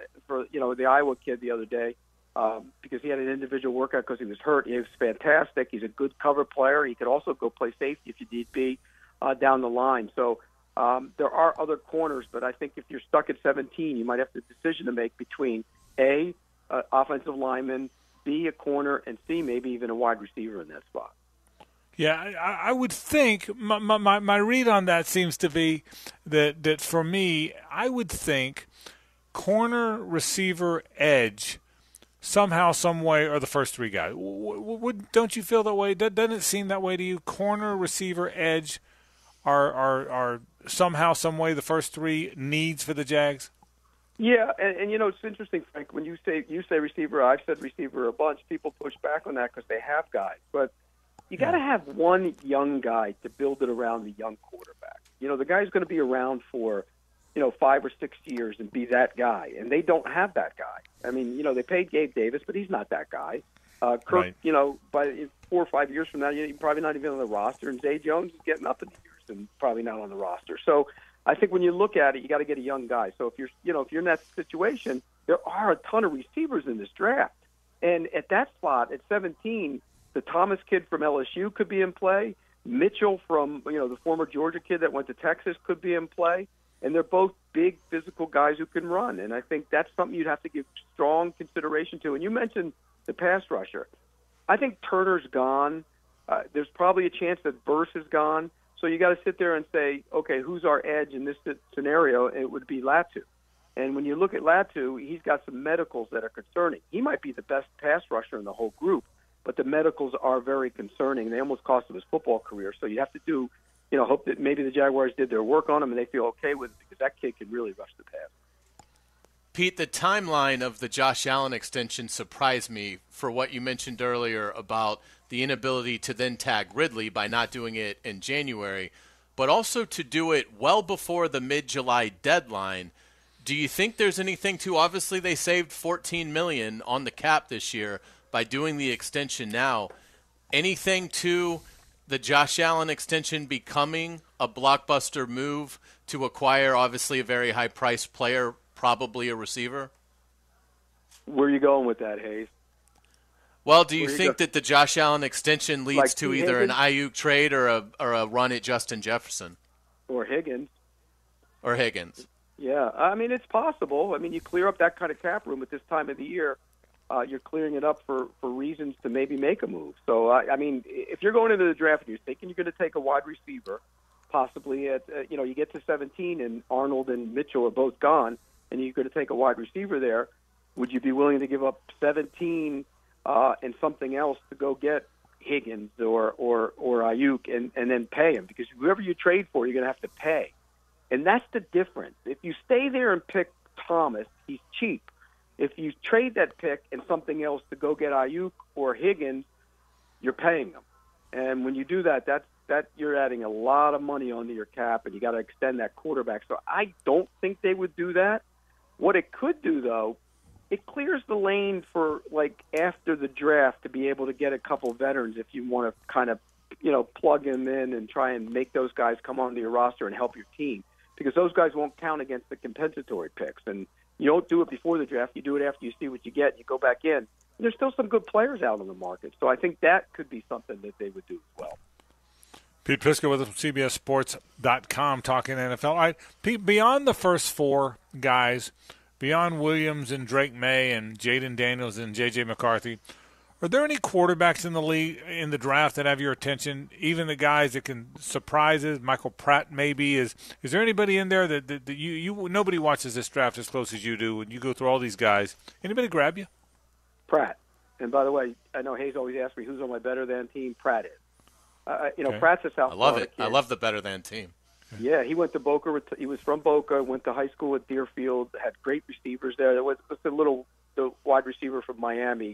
the Iowa kid the other day because he had an individual workout because he was hurt. He was fantastic. He's a good cover player. He could also go play safety if you need be down the line. So there are other corners, but I think if you're stuck at 17, you might have the decision to make between A, offensive lineman, B, a corner, and C, maybe even a wide receiver in that spot. Yeah, I would think my read on that seems to be that for me, I would think corner, receiver, edge, somehow, some way are the first three guys. Don't you feel that way? Doesn't it seem that way to you? Corner, receiver, edge are somehow, some way the first three needs for the Jags? Yeah, and it's interesting, Frank, when you say receiver, I've said receiver a bunch. People push back on that because they have guys, but you got to have one young guy to build it around the young quarterback. The guy's going to be around for 5 or 6 years and be that guy, and they don't have that guy. I mean, they paid Gabe Davis, but he's not that guy. Kirk, right. By 4 or 5 years from now, you're probably not even on the roster, and Zay Jones is getting up in the years and probably not on the roster. So I think when you look at it, you got to get a young guy. So if you're in that situation, there are a ton of receivers in this draft, and at that spot at 17, the Thomas kid from LSU could be in play. Mitchell from the former Georgia kid that went to Texas could be in play, and they're both big physical guys who can run. And I think that's something you'd have to give strong consideration to. And you mentioned the pass rusher. I think Turner's gone. There's probably a chance that Burse is gone. So you got to sit there and say, okay, who's our edge in this scenario? It would be Latu. And when you look at Latu, he's got some medicals that are concerning. He might be the best pass rusher in the whole group, but the medicals are very concerning. They almost cost him his football career. So you have to hope that maybe the Jaguars did their work on him and they feel okay with it because that kid can really rush the pass. Pete, the timeline of the Josh Allen extension surprised me for what you mentioned earlier about the inability to then tag Ridley by not doing it in January, but also to do it well before the mid-July deadline. Do you think there's anything to, obviously they saved $14 million on the cap this year by doing the extension now, anything to the Josh Allen extension becoming a blockbuster move to acquire obviously a very high-priced player, probably a receiver? Where are you going with that, Hayes? Well, do you think that the Josh Allen extension leads to either an Ayuk trade or a run at Justin Jefferson? Or Higgins. Yeah, I mean, it's possible. I mean, you clear up that kind of cap room at this time of the year. You're clearing it up for reasons to maybe make a move. So, I mean, if you're going into the draft and you're thinking you're going to take a wide receiver, possibly at you get to 17 and Arnold and Mitchell are both gone, and you're going to take a wide receiver there, would you be willing to give up 17 and something else to go get Higgins or Ayuk and then pay him? Because whoever you trade for, you're going to have to pay. And that's the difference. If you stay there and pick Thomas, he's cheap. If you trade that pick and something else to go get Ayuk or Higgins, you're paying them. And when you do that, that you're adding a lot of money onto your cap, and you got to extend that quarterback. So I don't think they would do that. What it could do, though, it clears the lane for, like, after the draft to be able to get a couple veterans if you want to kind of, plug them in and try and make those guys come onto your roster and help your team, because those guys won't count against the compensatory picks. And you don't do it before the draft. You do it after you see what you get, and you go back in. And there's still some good players out on the market. So I think that could be something that they would do as well. Pete Prisco with us from CBSSports.com talking NFL. All right, Pete, beyond the first four guys, beyond Williams and Drake May and Jaden Daniels and J.J. McCarthy, are there any quarterbacks in the league in the draft that have your attention? Even the guys that can surprises, Michael Pratt maybe. Is there anybody in there that you nobody watches this draft as close as you do when you go through all these guys? Anybody grab you? Pratt. And by the way, I know Hayes always asks me who's on my better than team. Pratt is. Okay. Pratt's a South I love Florida it. kid. I love the better than team. Yeah, he went to Boca. He was from Boca. Went to high school at Deerfield. Had great receivers there. There was the wide receiver from Miami.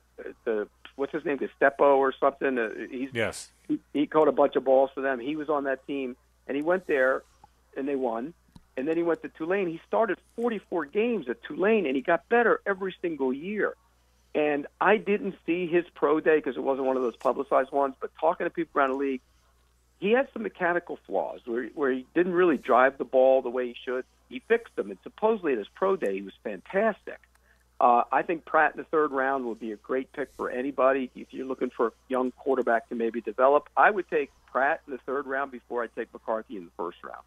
What's his name? Gestepo or something. Yes. He caught a bunch of balls for them. He was on that team, and he went there, and they won. And then he went to Tulane. He started 44 games at Tulane, and he got better every single year. And I didn't see his pro day because it wasn't one of those publicized ones, but talking to people around the league, he had some mechanical flaws where he didn't really drive the ball the way he should. He fixed them, and supposedly at his pro day, he was fantastic. I think Pratt in the third round would be a great pick for anybody. If you're looking for a young quarterback to maybe develop, I would take Pratt in the third round before I take McCarthy in the first round.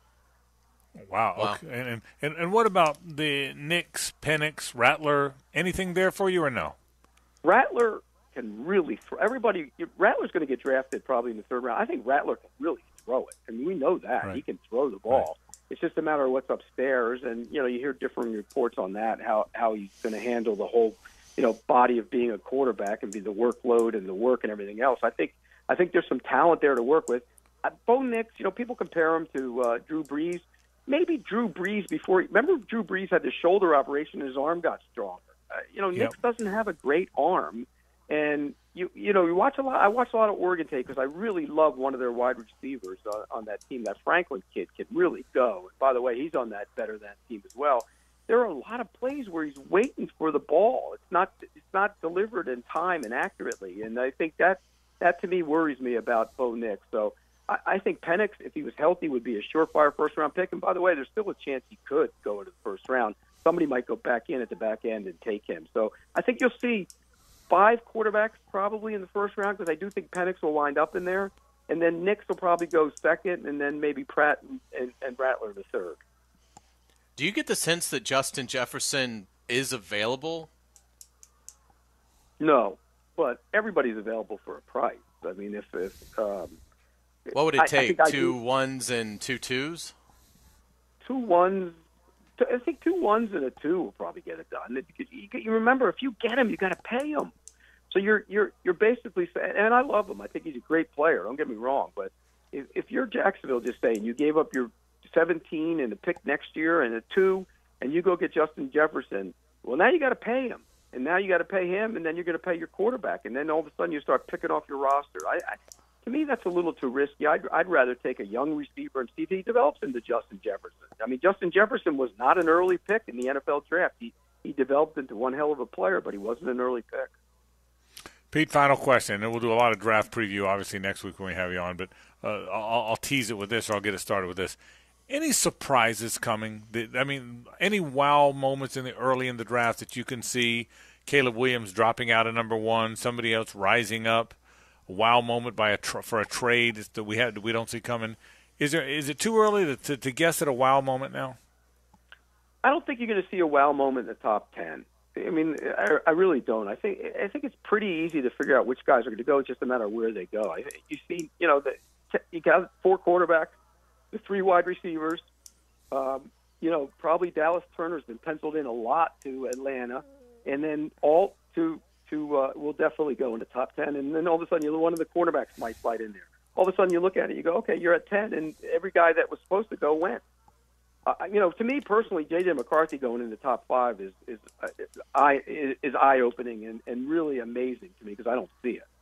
Wow. Okay. And what about the Nix, Penix, Rattler? Anything there for you or no? Rattler can really throw. Rattler's going to get drafted probably in the third round. I think Rattler can really throw it. I mean, we know that. Right. He can throw the ball. Right. It's just a matter of what's upstairs, and you hear differing reports on that, how he's going to handle the whole, body of being a quarterback and be the workload and the work and everything else. I think there's some talent there to work with. Bo Nix, people compare him to Drew Brees. Maybe Drew Brees remember Drew Brees had the shoulder operation and his arm got stronger. Nix doesn't have a great arm, and you watch a lot. I watch a lot of Oregon tape because I really love one of their wide receivers on that team. That Franklin kid can really go. And by the way, he's on that better than team as well. There are a lot of plays where he's waiting for the ball. It's not delivered in time and accurately, and I think that to me worries me about Bo Nix. So I think Penix, if he was healthy, would be a surefire first-round pick. And by the way, there's still a chance he could go into the first round. Somebody might go back in at the back end and take him. So I think you'll see 5 quarterbacks probably in the first round because I do think Penix will wind up in there. And then Nix will probably go second, and then maybe Pratt and Rattler the third. Do you get the sense that Justin Jefferson is available? No, but everybody's available for a price. I mean, if what would it take? 2 1s and 2 2s? 2 1s. I think 2 1s and a 2 will probably get it done. You remember, if you get him, you got to pay him. So you're basically saying, and I love him. I think he's a great player. Don't get me wrong, but if you're Jacksonville, just saying you gave up your 17 and a pick next year and a 2, and you go get Justin Jefferson, well, now you got to pay him, and now you got to pay him, and then you're going to pay your quarterback, and then all of a sudden you start picking off your roster. To me, that's a little too risky. I'd rather take a young receiver and see if he develops into Justin Jefferson. I mean, Justin Jefferson was not an early pick in the NFL draft. He developed into one hell of a player, but he wasn't an early pick. Pete, final question, and we'll do a lot of draft preview, obviously, next week when we have you on, but I'll tease it with this, or I'll get it started with this. Any surprises coming? I mean, any wow moments early in the draft that you can see? Caleb Williams dropping out at number 1, somebody else rising up. A wow moment for a trade that we don't see coming. Is it too early to guess at a wow moment now? I don't think you're going to see a wow moment in the top 10. I mean, I really don't. I think it's pretty easy to figure out which guys are going to go. It's just a matter of where they go. You see, you got 4 quarterbacks, the 3 wide receivers. Probably Dallas Turner's been penciled in a lot to Atlanta, and then all to will definitely go into top 10. And then all of a sudden, one of the cornerbacks might slide in there. All of a sudden, you look at it, you go, okay, you're at 10, and every guy that was supposed to go went. To me personally, J.J. McCarthy going in the top 5 is eye-opening and really amazing to me because I don't see it.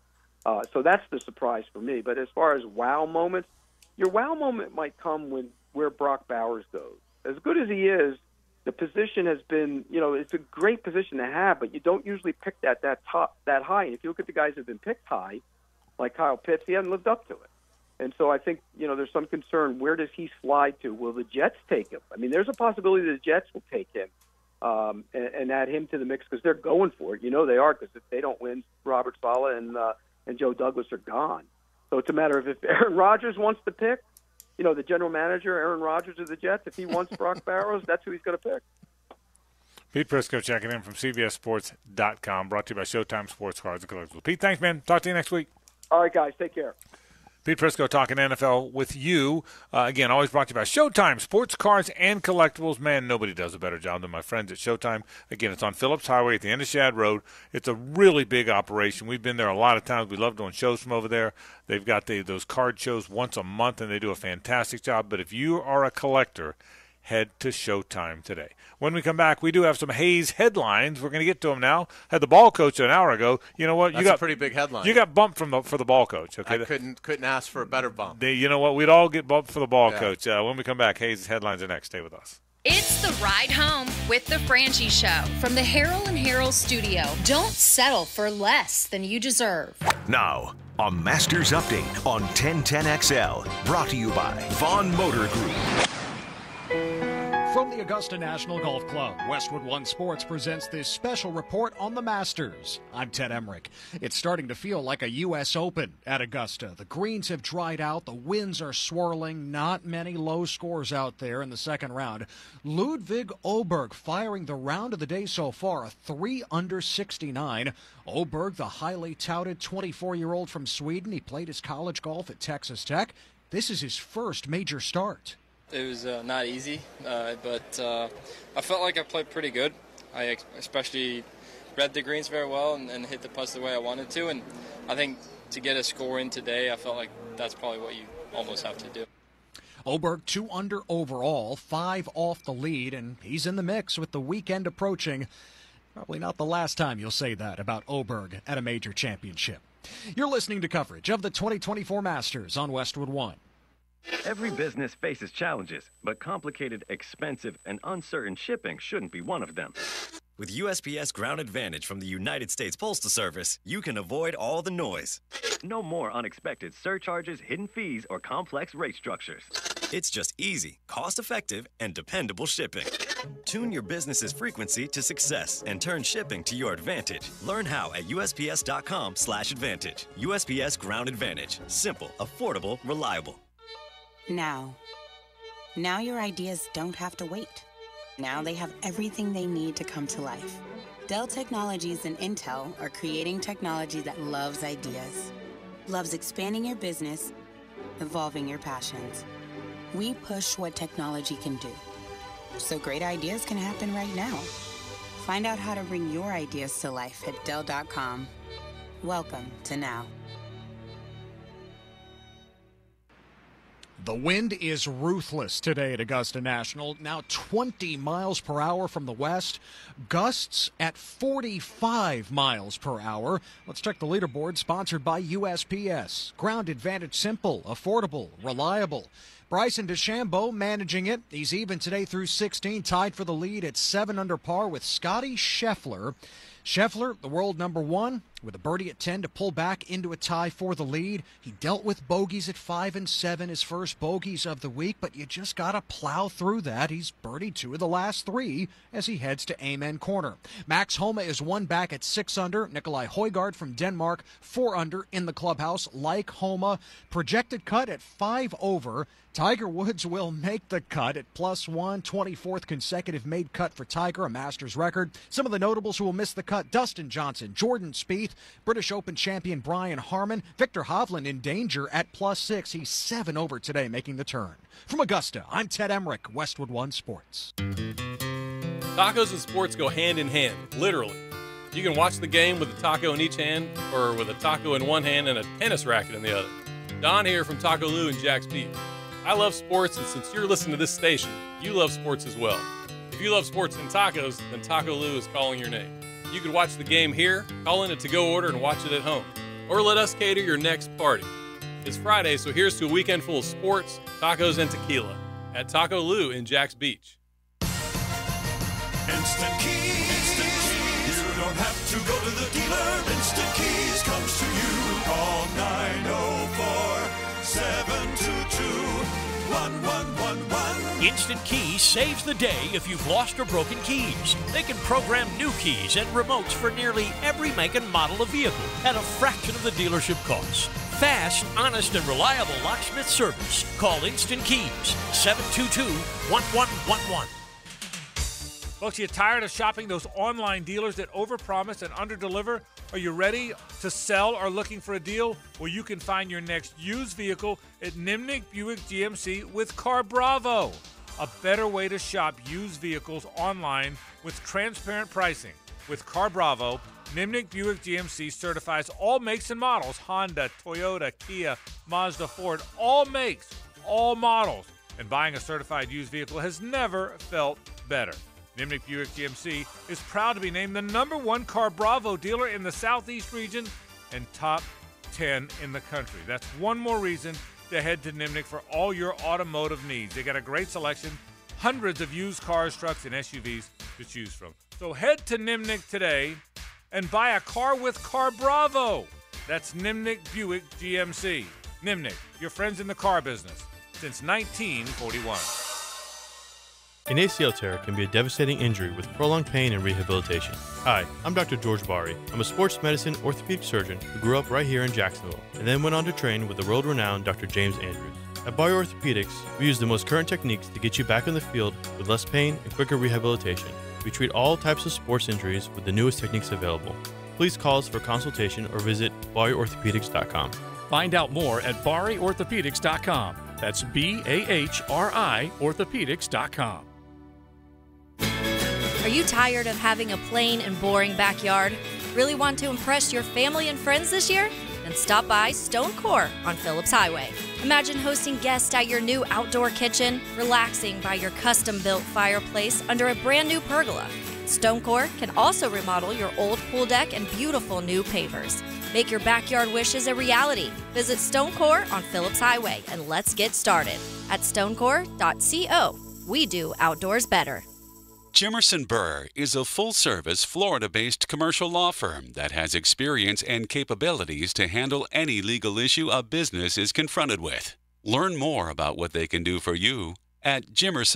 So that's the surprise for me. But as far as wow moments, your wow moment might come where Brock Bowers goes. As good as he is, the position has been, it's a great position to have, but you don't usually pick that high. And if you look at the guys that have been picked high, like Kyle Pitts, he hasn't lived up to it. And so I think, there's some concern. Where does he slide to? Will the Jets take him? I mean, there's a possibility the Jets will take him and add him to the mix because they're going for it. They are, because if they don't win, Robert Saleh and Joe Douglas are gone. So it's a matter of if Aaron Rodgers wants to pick, the general manager, Aaron Rodgers of the Jets, if he wants Brock Bowers, that's who he's going to pick. Pete Prisco checking in from CBSSports.com, brought to you by Showtime Sports Cards and Collectibles. Pete, thanks, man. Talk to you next week. All right, guys. Take care. Pete Prisco talking NFL with you. Again, always brought to you by Showtime Sports Cards and Collectibles. Man, nobody does a better job than my friends at Showtime. Again, it's on Phillips Highway at the end of Shad Road. It's a really big operation. We've been there a lot of times. We love doing shows from over there. They've got those card shows once a month, and they do a fantastic job. But if you are a collector, head to Showtime today. When we come back, we do have some Hayes headlines. We're going to get to them now. Had the ball coach an hour ago. You know what? That's a pretty big headline. You got bumped for the ball coach. Okay, I couldn't ask for a better bump. You know what? We'd all get bumped for the ball coach. When we come back, Hayes headlines are next. Stay with us. It's the ride home with the Frangie Show from the Harrell and Harrell studio. Don't settle for less than you deserve. Now, a Masters update on 1010XL, brought to you by Vaughn Motor Group. From the Augusta National Golf Club, Westwood One Sports presents this special report on the Masters. I'm Ted Emmerich. It's starting to feel like a U.S. Open at Augusta. The greens have dried out, the winds are swirling, not many low scores out there in the second round. Ludvig Åberg firing the round of the day so far, a 3 under 69. Åberg, the highly touted 24-year-old from Sweden, he played his college golf at Texas Tech. This is his first major start. It was not easy, but I felt like I played pretty good. I especially read the greens very well and hit the putts the way I wanted to. And I think to get a score in today, I felt like that's probably what you almost have to do. Åberg 2 under overall, 5 off the lead, and he's in the mix with the weekend approaching. Probably not the last time you'll say that about Åberg at a major championship. You're listening to coverage of the 2024 Masters on Westwood One. Every business faces challenges, but complicated, expensive, and uncertain shipping shouldn't be one of them. With USPS Ground Advantage from the United States Postal Service, you can avoid all the noise. No more unexpected surcharges, hidden fees, or complex rate structures. It's just easy, cost-effective, and dependable shipping. Tune your business's frequency to success and turn shipping to your advantage. Learn how at USPS.com/advantage. USPS Ground Advantage. Simple, affordable, reliable. Now your ideas don't have to wait. Now they have everything they need to come to life. Dell Technologies and Intel are creating technology that loves ideas, loves expanding your business, evolving your passions. We push what technology can do, so great ideas can happen right now. Find out how to bring your ideas to life at Dell.com. Welcome to Now. The wind is ruthless today at Augusta National, now 20 miles per hour from the west, gusts at 45 miles per hour. Let's check the leaderboard, sponsored by USPS. Ground Advantage, simple, affordable, reliable. Bryson DeChambeau managing it. He's even today through 16, tied for the lead at 7 under par with Scotty Scheffler. Scheffler, the world number 1, with a birdie at 10 to pull back into a tie for the lead. He dealt with bogeys at 5 and 7, his first bogeys of the week, but you just got to plow through that. He's birdied 2 of the last 3 as he heads to Amen Corner. Max Homa is 1 back at 6 under. Nikolai Højgaard from Denmark, 4 under in the clubhouse. Like Homa, projected cut at 5 over. Tiger Woods will make the cut at +1, 24th consecutive made cut for Tiger, a Masters record. Some of the notables who will miss the cut: Dustin Johnson, Jordan Spieth, British Open champion Brian Harman, Victor Hovland in danger at +6. He's 7 over today, making the turn. From Augusta, I'm Ted Emmerich, Westwood One Sports. Tacos and sports go hand in hand, literally. You can watch the game with a taco in each hand or with a taco in one hand and a tennis racket in the other. Don here from Taco Lou and Jack's Pete. I love sports, and since you're listening to this station, you love sports as well. If you love sports and tacos, then Taco Lou is calling your name. You can watch the game here, call in a to-go order, and watch it at home. or let us cater your next party. It's Friday, so here's to a weekend full of sports, tacos, and tequila at Taco Lou in Jax Beach. Instant Keys. You don't have to go to the dealer. Instant Keys comes to you. Call 904-722-1111. Instant Keys saves the day if you've lost or broken keys. They can program new keys and remotes for nearly every make and model of vehicle at a fraction of the dealership cost. Fast, honest, and reliable locksmith service. Call Instant Keys, 722-1111. Folks, you tired of shopping those online dealers that overpromise and underdeliver? Are you ready to sell or looking for a deal? Well, you can find your next used vehicle at Nimnick Buick GMC with CarBravo, a better way to shop used vehicles online with transparent pricing. With CarBravo, Nimnick Buick GMC certifies all makes and models: Honda, Toyota, Kia, Mazda, Ford, all makes, all models. And buying a certified used vehicle has never felt better. Nimnick Buick GMC is proud to be named the #1 CarBravo dealer in the Southeast region and top 10 in the country. That's one more reason to head to Nimnick for all your automotive needs. They got a great selection, hundreds of used cars, trucks, and SUVs to choose from. So head to Nimnick today and buy a car with CarBravo. That's Nimnick Buick GMC. Nimnick, your friends in the car business since 1941. An ACL tear can be a devastating injury with prolonged pain and rehabilitation. Hi, I'm Dr. George Bari. I'm a sports medicine orthopedic surgeon who grew up right here in Jacksonville and then went on to train with the world-renowned Dr. James Andrews. At Bari Orthopedics, we use the most current techniques to get you back on the field with less pain and quicker rehabilitation. We treat all types of sports injuries with the newest techniques available. Please call us for consultation or visit BariOrthopedics.com. Find out more at BariOrthopedics.com. That's BAHRI Orthopedics.com. Are you tired of having a plain and boring backyard? Really want to impress your family and friends this year? Then stop by Stonecore on Phillips Highway. Imagine hosting guests at your new outdoor kitchen, relaxing by your custom-built fireplace under a brand new pergola. Stonecore can also remodel your old pool deck and beautiful new pavers. Make your backyard wishes a reality. Visit Stonecore on Phillips Highway and let's get started at stonecore.co. We do outdoors better. Jimerson Burr is a full-service, Florida-based commercial law firm that has experience and capabilities to handle any legal issue a business is confronted with. Learn more about what they can do for you at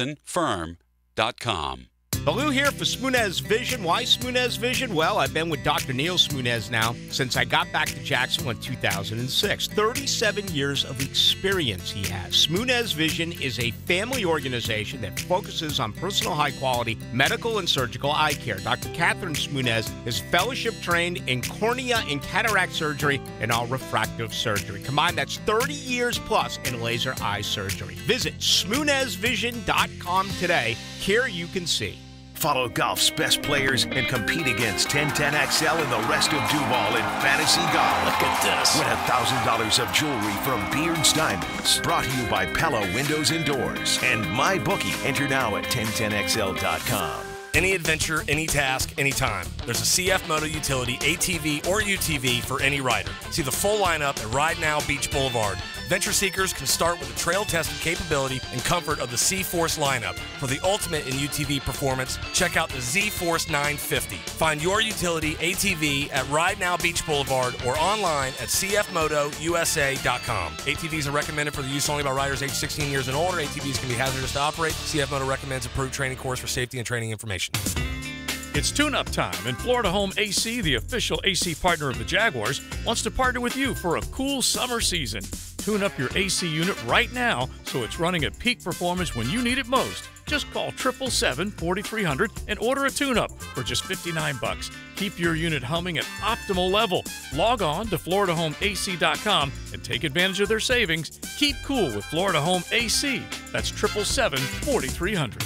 jimersonfirm.com. Baloo here for Smunez Vision. Why Smunez Vision? Well, I've been with Dr. Neil Smunez now since I got back to Jacksonville in 2006. 37 years of experience he has. Smunez Vision is a family organization that focuses on personal high-quality medical and surgical eye care. Dr. Catherine Smunez is fellowship-trained in cornea and cataract surgery and all refractive surgery. Combined, that's 30 years plus in laser eye surgery. Visit SmunezVision.com today. Care you can see. Follow golf's best players and compete against 1010XL and the rest of Duval in fantasy golf. Look at this. Win $1,000 of jewelry from Beards Diamonds. Brought to you by Pella Windows and Doors and MyBookie. Enter now at 1010XL.com. Any adventure, any task, anytime. There's a CF Moto Utility ATV or UTV for any rider. See the full lineup at Ride Now Beach Boulevard. Venture seekers can start with the trail-tested capability and comfort of the C-Force lineup. For the ultimate in UTV performance, check out the Z-Force 950. Find your utility ATV at Ride Now Beach Boulevard or online at cfmotousa.com. ATVs are recommended for the use only by riders age 16 years and older. ATVs can be hazardous to operate. CF Moto recommends approved training course for safety and training information. It's tune-up time, and Florida Home AC, the official AC partner of the Jaguars, wants to partner with you for a cool summer season. Tune up your AC unit right now so it's running at peak performance when you need it most. Just call 777-4300 and order a tune-up for just $59. Keep your unit humming at optimal level. Log on to FloridaHomeAC.com and take advantage of their savings. Keep cool with Florida Home AC. That's 777-4300.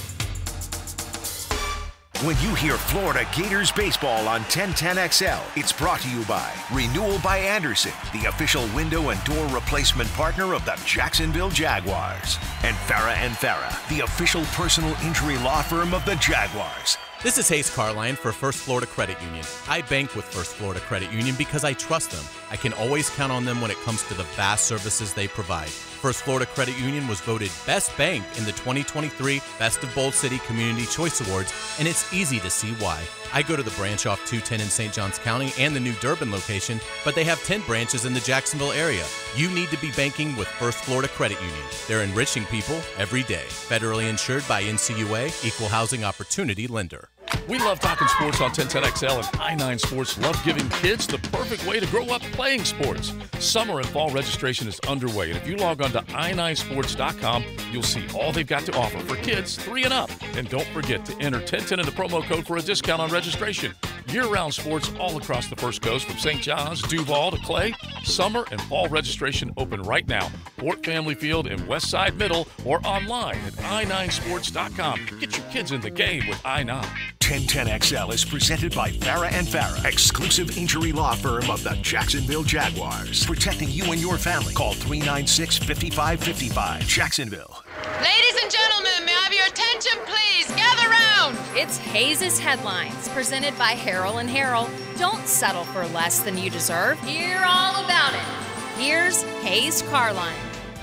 When you hear Florida Gators baseball on 1010XL, it's brought to you by Renewal by Andersen, the official window and door replacement partner of the Jacksonville Jaguars, and Farah & Farah, the official personal injury law firm of the Jaguars. This is Hayes Carline for First Florida Credit Union. I bank with First Florida Credit Union because I trust them. I can always count on them when it comes to the vast services they provide. First Florida Credit Union was voted Best Bank in the 2023 Best of Bold City Community Choice Awards, and it's easy to see why. I go to the branch off 210 in St. Johns County and the new Durbin location, but they have 10 branches in the Jacksonville area. You need to be banking with First Florida Credit Union. They're enriching people every day. Federally insured by NCUA, Equal Housing Opportunity Lender. We love talking sports on 1010XL, and I9 Sports love giving kids the perfect way to grow up playing sports. Summer and fall registration is underway, and if you log on to i9sports.com, you'll see all they've got to offer for kids 3 and up. And don't forget to enter 1010 in the promo code for a discount on registration. Year-round sports all across the First Coast, from St. John's, Duval to Clay. Summer and fall registration open right now. Port Family Field in Westside Middle, or online at i9sports.com. Get your kids in the game with i9. 1010XL is presented by Farah & Farah, exclusive injury law firm of the Jacksonville Jaguars. Protecting you and your family. Call 396-5555. Jacksonville. Ladies and gentlemen, may I have your attention, please? Gather round. It's Hayes' Headlines, presented by Harrell & Harrell. Don't settle for less than you deserve. Hear all about it. Here's Hayes Carline.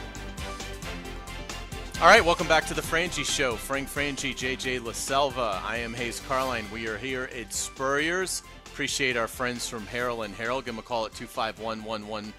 All right, welcome back to the Frangie Show. Frank Frangie, JJ LaSelva. I am Hayes Carline. We are here at Spurrier's. Appreciate our friends from Harrell & Harrell. Give them a call at 251-1111,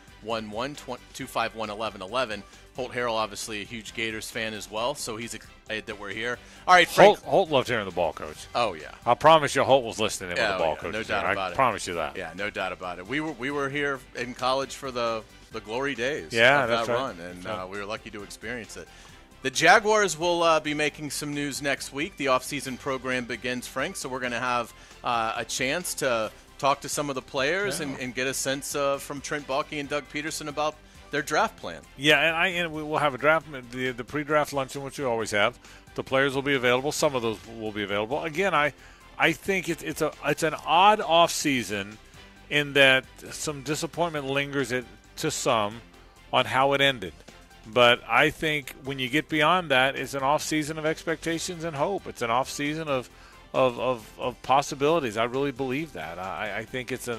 251-1111. Holt Harrell, obviously a huge Gators fan as well, so he's excited that we're here. All right, Frank. Holt loved hearing the ball coach. Oh, yeah. I promise you Holt was listening in when the ball coach no was doubt here. about it. I promise you that. Yeah, no doubt about it. We were here in college for the glory days of that's that right. run, and we were lucky to experience it. The Jaguars will be making some news next week. The offseason program begins, Frank, so we're going to have a chance to talk to some of the players and get a sense from Trent Baalke and Doug Peterson about their draft plan. Yeah, and we will have a draft, the pre-draft luncheon, which we always have. The players will be available. Some of those will be available. Again, I think it's an odd off season in that some disappointment lingers to some on how it ended. But I think when you get beyond that, it's an off season of expectations and hope. It's an off season of possibilities. I really believe that. I think it's a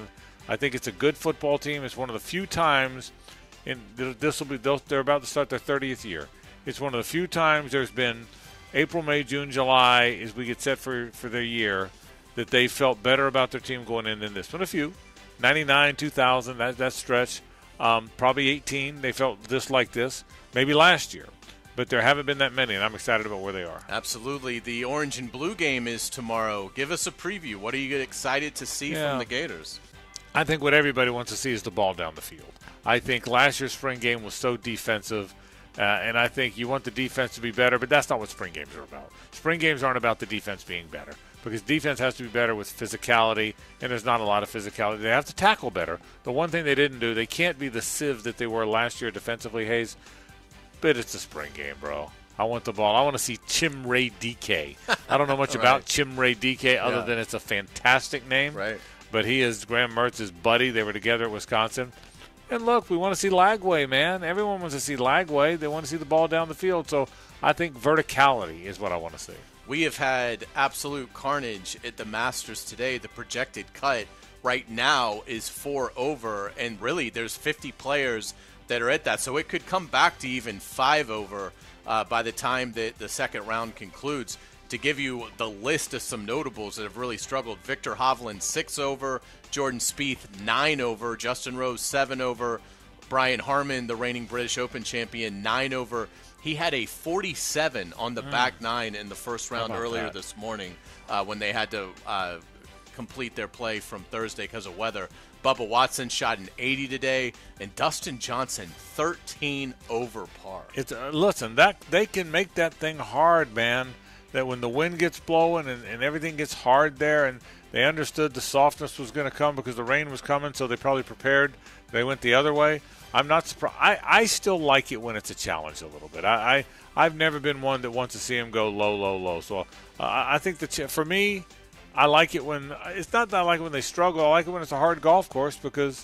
good football team. It's one of the few times. They're about to start their 30th year. It's one of the few times there's been April, May, June, July as we get set for their year that they felt better about their team going in than this. But a few, 99, 2000, that stretch, probably 18. They felt this like this, maybe last year. But there haven't been that many, and I'm excited about where they are. Absolutely. The orange and blue game is tomorrow. Give us a preview. What are you excited to see from the Gators? I think what everybody wants to see is the ball down the field. I think last year's spring game was so defensive, and I think you want the defense to be better, but that's not what spring games are about. Spring games aren't about the defense being better, because defense has to be better with physicality, and there's not a lot of physicality. They have to tackle better. The one thing they didn't do, they can't be the sieve that they were last year defensively, Hayes, but it's a spring game, bro. I want the ball. I want to see Chimray DK. I don't know much about Chimray DK other than it's a fantastic name. Right. But he is Graham Mertz's buddy. They were together at Wisconsin. And look, we want to see Lagway, man. Everyone wants to see Lagway. They want to see the ball down the field. So I think verticality is what I want to see. We have had absolute carnage at the Masters today. The projected cut right now is 4 over, and really there's 50 players that are at that. So it could come back to even 5 over by the time that the second round concludes. To give you the list of some notables that have really struggled, Victor Hovland 6 over, Jordan Spieth 9 over, Justin Rose 7 over, Brian Harman, the reigning British Open champion, 9 over. He had a 47 on the back nine in the first round earlier this morning when they had to complete their play from Thursday because of weather. Bubba Watson shot an 80 today, and Dustin Johnson 13 over par. Listen, they can make that thing hard, man. That when the wind gets blowing and everything gets hard there, and they understood the softness was going to come because the rain was coming, so they probably prepared. They went the other way. I'm not surprised. I still like it when it's a challenge a little bit. I've never been one that wants to see them go low, low, low. So I think for me, I like it when – it's not that I like it when they struggle. I like it when it's a hard golf course because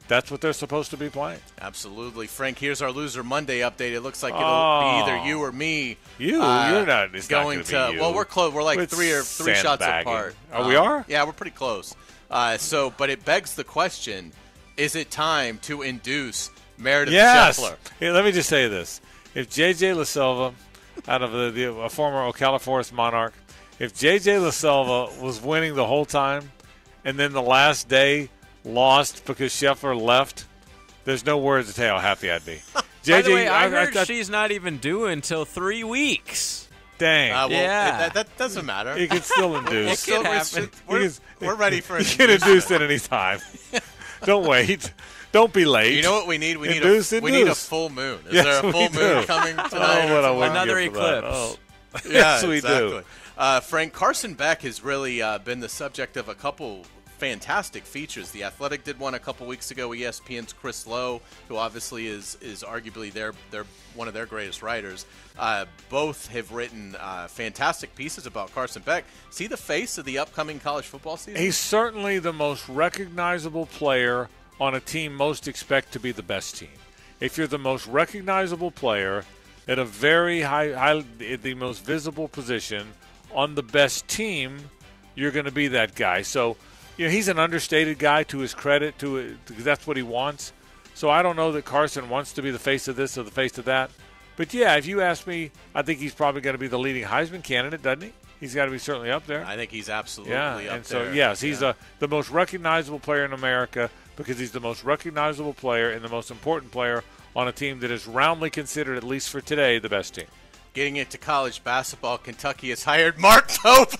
that's what they're supposed to be playing. Absolutely. Frank, here's our Loser Monday update. It looks like it'll be either you or me. You're not. It's going not gonna be you. Well, we're close. We're like It's three shots apart. Oh, we are? Yeah, we're pretty close. But it begs the question, is it time to induce Meredith Scheffler? Here, let me just say this. If J.J. LaSelva, out of a former Ocala Forest Monarch, if J.J. LaSelva was winning the whole time and then the last day lost because Scheffler left, there's no words to tell how happy I'd be. By the way, I heard she's not even due until 3 weeks. Dang. That doesn't matter. He can still induce. It could happen. We're ready for it. He can induce at any time. Don't wait. Don't be late. You know what we need? We need a full moon. Is yes, there a full moon coming tonight? Another eclipse. Yes, we exactly. do. Frank, Carson Beck has really been the subject of a couple fantastic features. The Athletic did one a couple weeks ago. ESPN's Chris Lowe, who obviously is arguably their one of their greatest writers. Both have written fantastic pieces about Carson Beck. Is he the face of the upcoming college football season? He's certainly the most recognizable player on a team most expect to be the best team. If you're the most recognizable player at a very high the most visible position on the best team, you're going to be that guy. So, he's an understated guy to his credit, because that's what he wants. So I don't know that Carson wants to be the face of this or the face of that. But, yeah, if you ask me, I think he's probably going to be the leading Heisman candidate, doesn't he? He's got to be certainly up there. I think he's absolutely up there. And so, yes, he's the most recognizable player in America because he's the most recognizable player and the most important player on a team that is roundly considered, at least for today, the best team. Getting into college basketball, Kentucky has hired Mark Pope.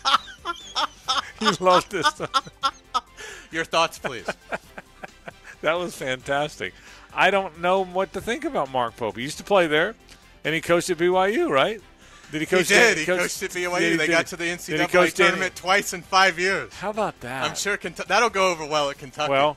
You love this. Your thoughts, please. That was fantastic. I don't know what to think about Mark Pope. He used to play there, and he coached at BYU, right? Did he coach? He did. He coached at BYU. They got to the NCAA tournament twice in 5 years. How about that? I'm sure that'll go over well at Kentucky. Well,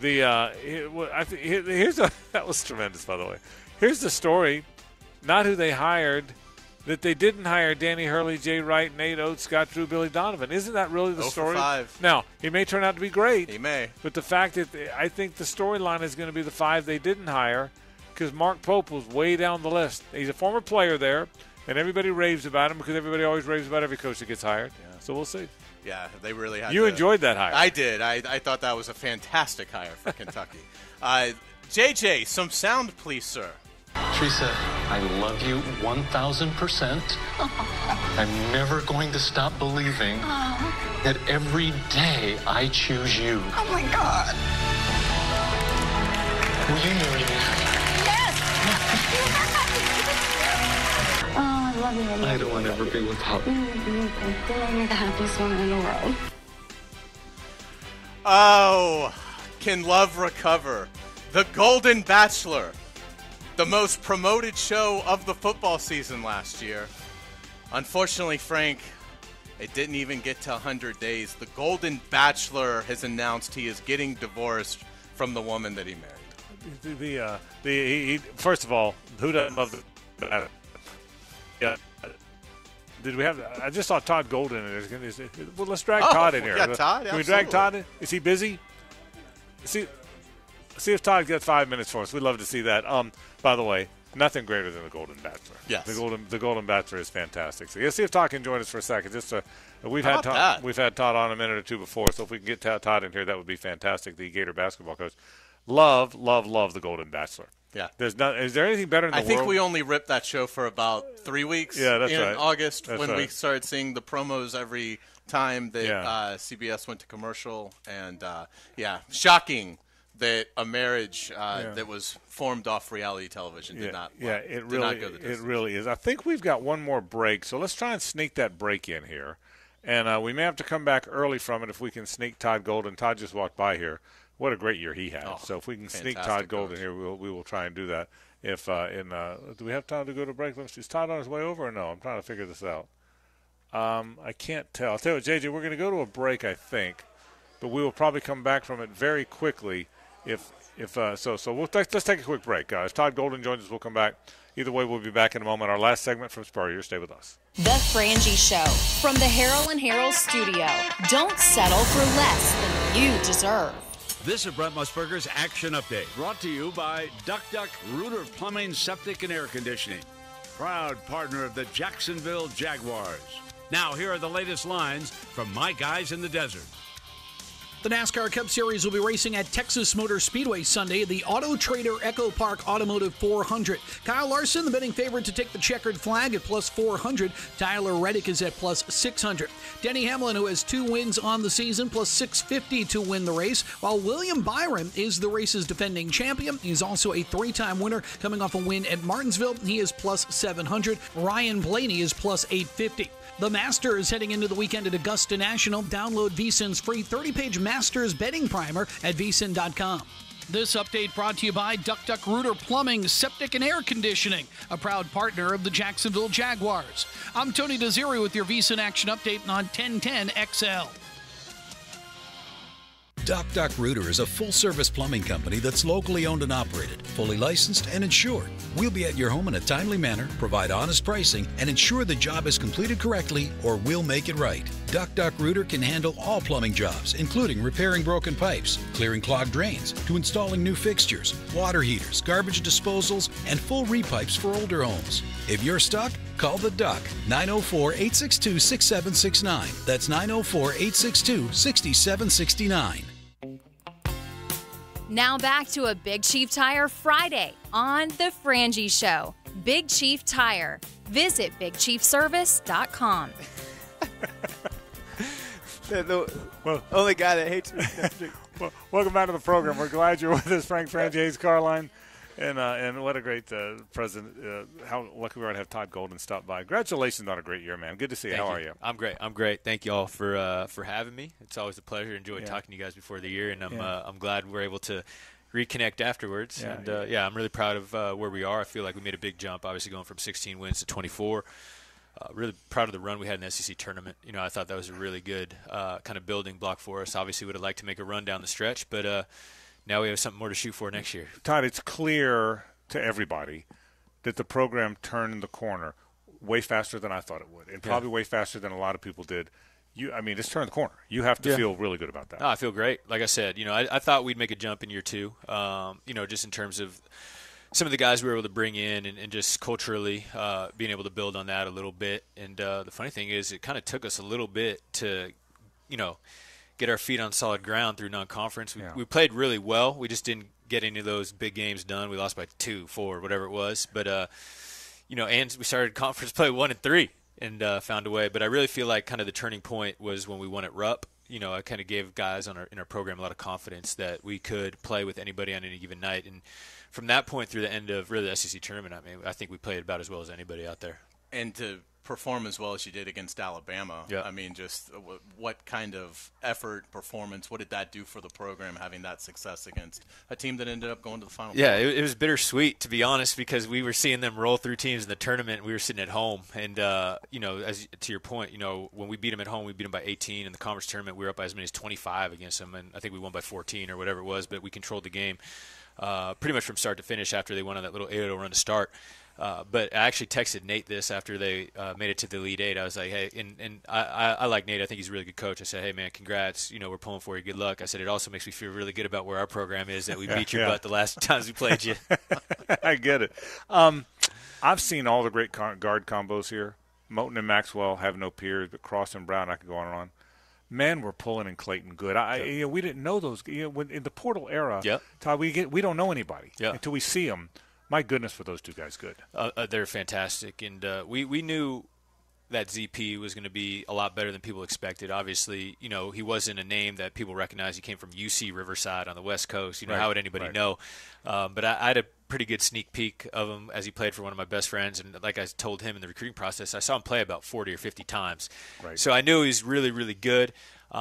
that was tremendous, by the way. Here's the story, not who they hired, that they didn't hire Danny Hurley, Jay Wright, Nate Oates, Scott Drew, Billy Donovan. Isn't that really the story? 5. Now, he may turn out to be great. He may. But the fact that I think the storyline is going to be the 5 they didn't hire because Mark Pope was way down the list. He's a former player there, and everybody raves about him because everybody always raves about every coach that gets hired. Yeah. So we'll see. Yeah, they really had You enjoyed that hire. I did. I thought that was a fantastic hire for Kentucky. JJ, some sound, please, sir. Teresa, I love you 1,000%. I'm never going to stop believing that every day I choose you. Oh, my God. Will you marry me? Yes. Oh, I love you. I don't want to ever be without you. You're the happiest woman in the world. Oh, can love recover? The Golden Bachelor. The most promoted show of the football season last year. Unfortunately, Frank, it didn't even get to 100 days. The Golden Bachelor has announced he is getting divorced from the woman that he married. First of all, who doesn't love the yeah. Did we have? I just saw Todd Golden. Well, let's drag Todd in here. Yeah, Todd. Can we drag Todd in? Is he busy? See if Todd gets 5 minutes for us. We'd love to see that. By the way, nothing greater than the Golden Bachelor. Yes. The Golden Bachelor is fantastic. So let's see if Todd can join us for a second. We've had Todd on a minute or two before, so if we can get Todd in here, that would be fantastic. The Gator basketball coach. Love the Golden Bachelor. Yeah. Is there anything better in the world? I think we only ripped that show for about 3 weeks. Yeah, that's in right. August that's when right. we started seeing the promos every time that CBS went to commercial. And, shocking that a marriage that was formed off reality television did not go the distance. It really is. I think we've got one more break, so let's try and sneak that break in here. And we may have to come back early from it if we can sneak Todd Golden. Todd just walked by here. What a great year he had. So if we can sneak Todd Golden here, we will try and do that. If do we have time to go to break? Is Todd on his way over or no? I'm trying to figure this out. I can't tell. I'll tell you what, JJ, we're going to go to a break, I think, but we will probably come back from it very quickly. So let's take a quick break, guys. Todd Golden joins us. We'll come back. Either way, we'll be back in a moment. Our last segment from Spurrier. Stay with us. The Frangie Show from the Harold and Harold studio. Don't settle for less than you deserve. This is Brent Musburger's Action Update, brought to you by Duck Duck Rooter Plumbing, Septic, and Air Conditioning, proud partner of the Jacksonville Jaguars. Now, here are the latest lines from my guys in the desert. The NASCAR Cup Series will be racing at Texas Motor Speedway Sunday at the Auto Trader Echo Park Automotive 400. Kyle Larson, the betting favorite to take the checkered flag at plus 400. Tyler Reddick is at plus 600. Denny Hamlin, who has 2 wins on the season, plus 650 to win the race, while William Byron is the race's defending champion. He's also a 3-time winner, coming off a win at Martinsville. He is plus 700. Ryan Blaney is plus 850. The Masters heading into the weekend at Augusta National. Download VSiN's free 30-page Masters betting primer at vsin.com. This update brought to you by Duck Duck Rooter Plumbing, Septic, and Air Conditioning, a proud partner of the Jacksonville Jaguars. I'm Tony Desiri with your VSiN Action Update on 1010 XL. Duck Duck Rooter is a full-service plumbing company that's locally owned and operated, fully licensed and insured. We'll be at your home in a timely manner, provide honest pricing, and ensure the job is completed correctly, or we'll make it right. Duck Duck Rooter can handle all plumbing jobs, including repairing broken pipes, clearing clogged drains, to installing new fixtures, water heaters, garbage disposals, and full repipes for older homes. If you're stuck, call the Duck, 904-862-6769. That's 904-862-6769. Now back to a Big Chief Tire Friday on The Frangie Show. Big Chief Tire. Visit BigChiefService.com. Well, only guy that hates me. Well, welcome back to the program. We're glad you're with us, Frank Frangie, Hayes Carline. And what a great president. How lucky we are to have Todd Golden stop by. Congratulations on a great year, man. Good to see you. How are you? I'm great. Thank you all for having me. It's always a pleasure. Enjoyed talking to you guys before the year, and I'm glad we're able to reconnect afterwards. And I'm really proud of where we are. I feel like we made a big jump, obviously going from 16 wins to 24. Really proud of the run we had in the SEC tournament. You know, I thought that was a really good kind of building block for us. Obviously, would have liked to make a run down the stretch, but now we have something more to shoot for next year. Todd, it's clear to everybody that the program turned the corner way faster than I thought it would, and probably way faster than a lot of people did. It's turned the corner. You have to feel really good about that. No, I feel great. Like I said, I thought we'd make a jump in year 2, just in terms of some of the guys we were able to bring in and just culturally being able to build on that a little bit. And the funny thing is it kind of took us a little bit to, get our feet on solid ground through non-conference. We played really well. We just didn't get any of those big games done. We lost by 2, 4, whatever it was. But, and we started conference play 1-3 and found a way. But I really feel like kind of the turning point was when we won at Rupp. I kind of gave guys in our program a lot of confidence that we could play with anybody on any given night. And from that point through the end of really the SEC tournament, I think we played about as well as anybody out there. And to perform as well as you did against Alabama, just what kind of effort, performance, what did that do for the program, having that success against a team that ended up going to the Final Four? Yeah, it was bittersweet, to be honest, because we were seeing them roll through teams in the tournament. We were sitting at home. And, as to your point, when we beat them at home, we beat them by 18. In the conference tournament, we were up by as many as 25 against them. And I think we won by 14 or whatever it was, but we controlled the game pretty much from start to finish after they went on that little 8-0 run to start. But I actually texted Nate this after they made it to the Elite Eight. I was like, hey, and I like Nate. I think he's a really good coach. I said, hey, man, congrats. We're pulling for you. Good luck. I said, it also makes me feel really good about where our program is, that we beat your butt the last times we played you. I get it. I've seen all the great guard combos here. Moten and Maxwell have no peers, but Cross and Brown, I could go on and on. Man, we're pulling in Clayton good. We didn't know those. In the portal era, Todd, we don't know anybody until we see them. My goodness, for those two guys good. They're fantastic. And we knew that ZP was going to be a lot better than people expected. Obviously, he wasn't a name that people recognized. He came from UC Riverside on the West Coast. How would anybody know? But I had a pretty good sneak peek of him as he played for one of my best friends. And like I told him in the recruiting process, I saw him play about 40 or 50 times. Right. So I knew he was really, really good.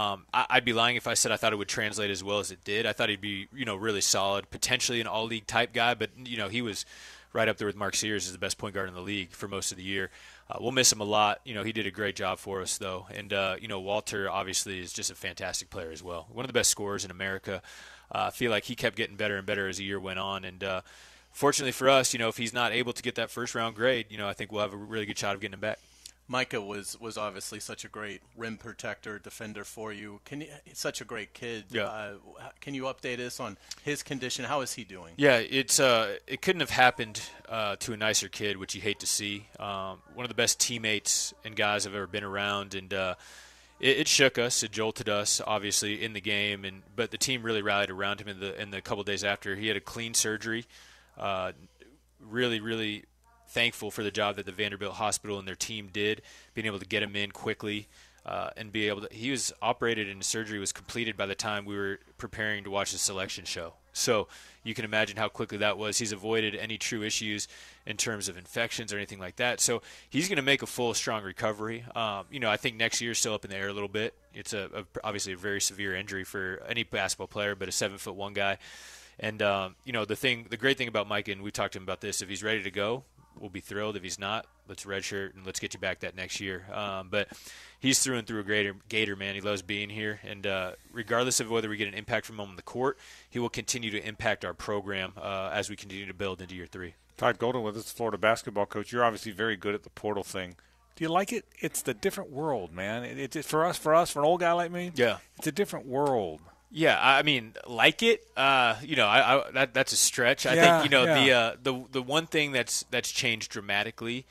I'd be lying if I said I thought it would translate as well as it did. I thought he'd be, really solid, potentially an all-league type guy, but, he was right up there with Mark Sears as the best point guard in the league for most of the year. We'll miss him a lot. He did a great job for us, though. And, Walter obviously is just a fantastic player as well. One of the best scorers in America. I feel like he kept getting better and better as the year went on. And fortunately for us, if he's not able to get that first-round grade, I think we'll have a really good shot of getting him back. Micah was obviously such a great rim protector, defender for you. He's such a great kid. Yeah. Can you update us on his condition? How is he doing? Yeah, it couldn't have happened to a nicer kid, which you hate to see. One of the best teammates and guys I've ever been around, and it shook us, it jolted us, obviously in the game, but the team really rallied around him in the couple days after. He had a clean surgery. Really, really thankful for the job that the Vanderbilt Hospital and their team did, being able to get him in quickly and be able to. He was operated and surgery was completed by the time we were preparing to watch the selection show. So you can imagine how quickly that was. He's avoided any true issues in terms of infections or anything like that. So he's going to make a full, strong recovery. I think next year is still up in the air a little bit. It's obviously a very severe injury for any basketball player, but a 7'1" guy. And the great thing about Mike, and we talked to him about this, if he's ready to go, we'll be thrilled. If he's not, let's redshirt and let's get you back that next year. But he's through and through a great Gator, man. He loves being here. And regardless of whether we get an impact from him on the court, he will continue to impact our program as we continue to build into year 3. Todd Golden with us, Florida basketball coach. You're obviously very good at the portal thing. Do you like it? It's the different world, man. It's for us, for an old guy like me. Yeah, it's a different world. Yeah, I mean, like it. That's a stretch. I think the one thing that's changed dramatically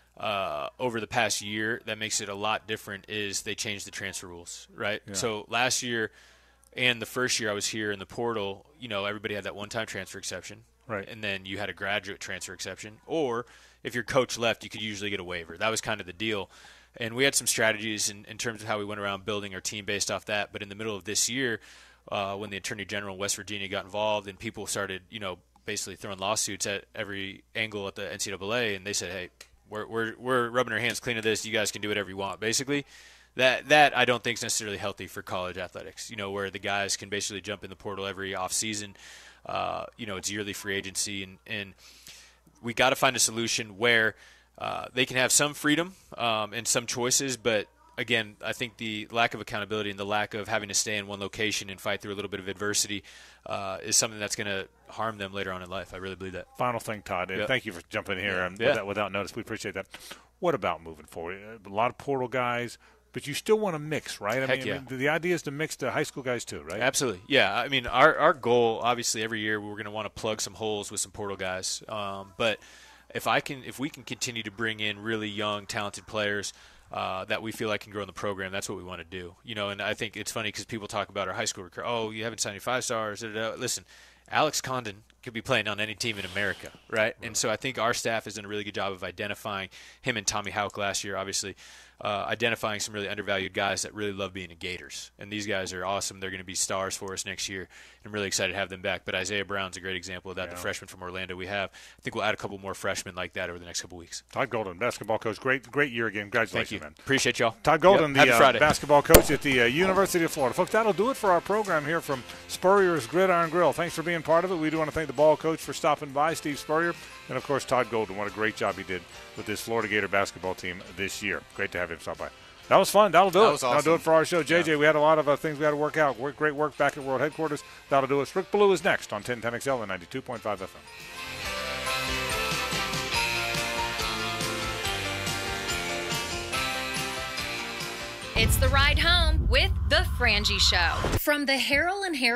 over the past year that makes it a lot different is they changed the transfer rules, right? Yeah. So last year and the first year I was here in the portal, everybody had that one-time transfer exception, right? And then you had a graduate transfer exception, or if your coach left, you could usually get a waiver. That was kind of the deal. And we had some strategies in terms of how we went around building our team based off that. But in the middle of this year, when the Attorney General in West Virginia got involved and people started, basically throwing lawsuits at every angle at the NCAA, and they said, hey, we're rubbing our hands clean of this. You guys can do whatever you want, basically. That I don't think is necessarily healthy for college athletics, where the guys can basically jump in the portal every offseason. It's yearly free agency, and we got to find a solution where they can have some freedom and some choices, but again, I think the lack of accountability and the lack of having to stay in one location and fight through a little bit of adversity is something that's going to harm them later on in life. I really believe that. Final thing, Todd, and thank you for jumping in here without notice. We appreciate that. What about moving forward? A lot of portal guys, but you still want to mix, right? I mean, the idea is to mix the high school guys too, right? Absolutely. Yeah. I mean, our goal, obviously, every year we're going to want to plug some holes with some portal guys. But if we can continue to bring in really young, talented players that we feel like can grow in the program, that's what we want to do. And I think it's funny because people talk about our high school recruit. Oh, you haven't signed any 5-stars. Listen, Alex Condon could be playing on any team in America, right? And so I think our staff has done a really good job of identifying him and Tommy Houck last year, obviously, identifying some really undervalued guys that really love being a Gators. And these guys are awesome. They're going to be stars for us next year. I'm really excited to have them back. But Isaiah Brown's a great example of that, the freshman from Orlando we have. I think we'll add a couple more freshmen like that over the next couple weeks. Todd Golden, basketball coach. Great year again. Congratulations, Thank you. man. Appreciate y'all. Todd Golden, the basketball coach at the University of Florida. Folks, that'll do it for our program here from Spurrier's Gridiron Grill. Thanks for being part of it. We do want to thank the ball coach for stopping by, Steve Spurrier, and, of course, Todd Golden. What a great job he did with this Florida Gator basketball team this year. Great to have him stop by. That was fun. That'll do it. Was awesome. That'll do it for our show. JJ, we had a lot of things we had to work out. Great work back at World Headquarters. That'll do it. Rick Ballou is next on 1010XL and 92.5 FM. It's the ride home with The Frangie Show. From the Harrell and Harrell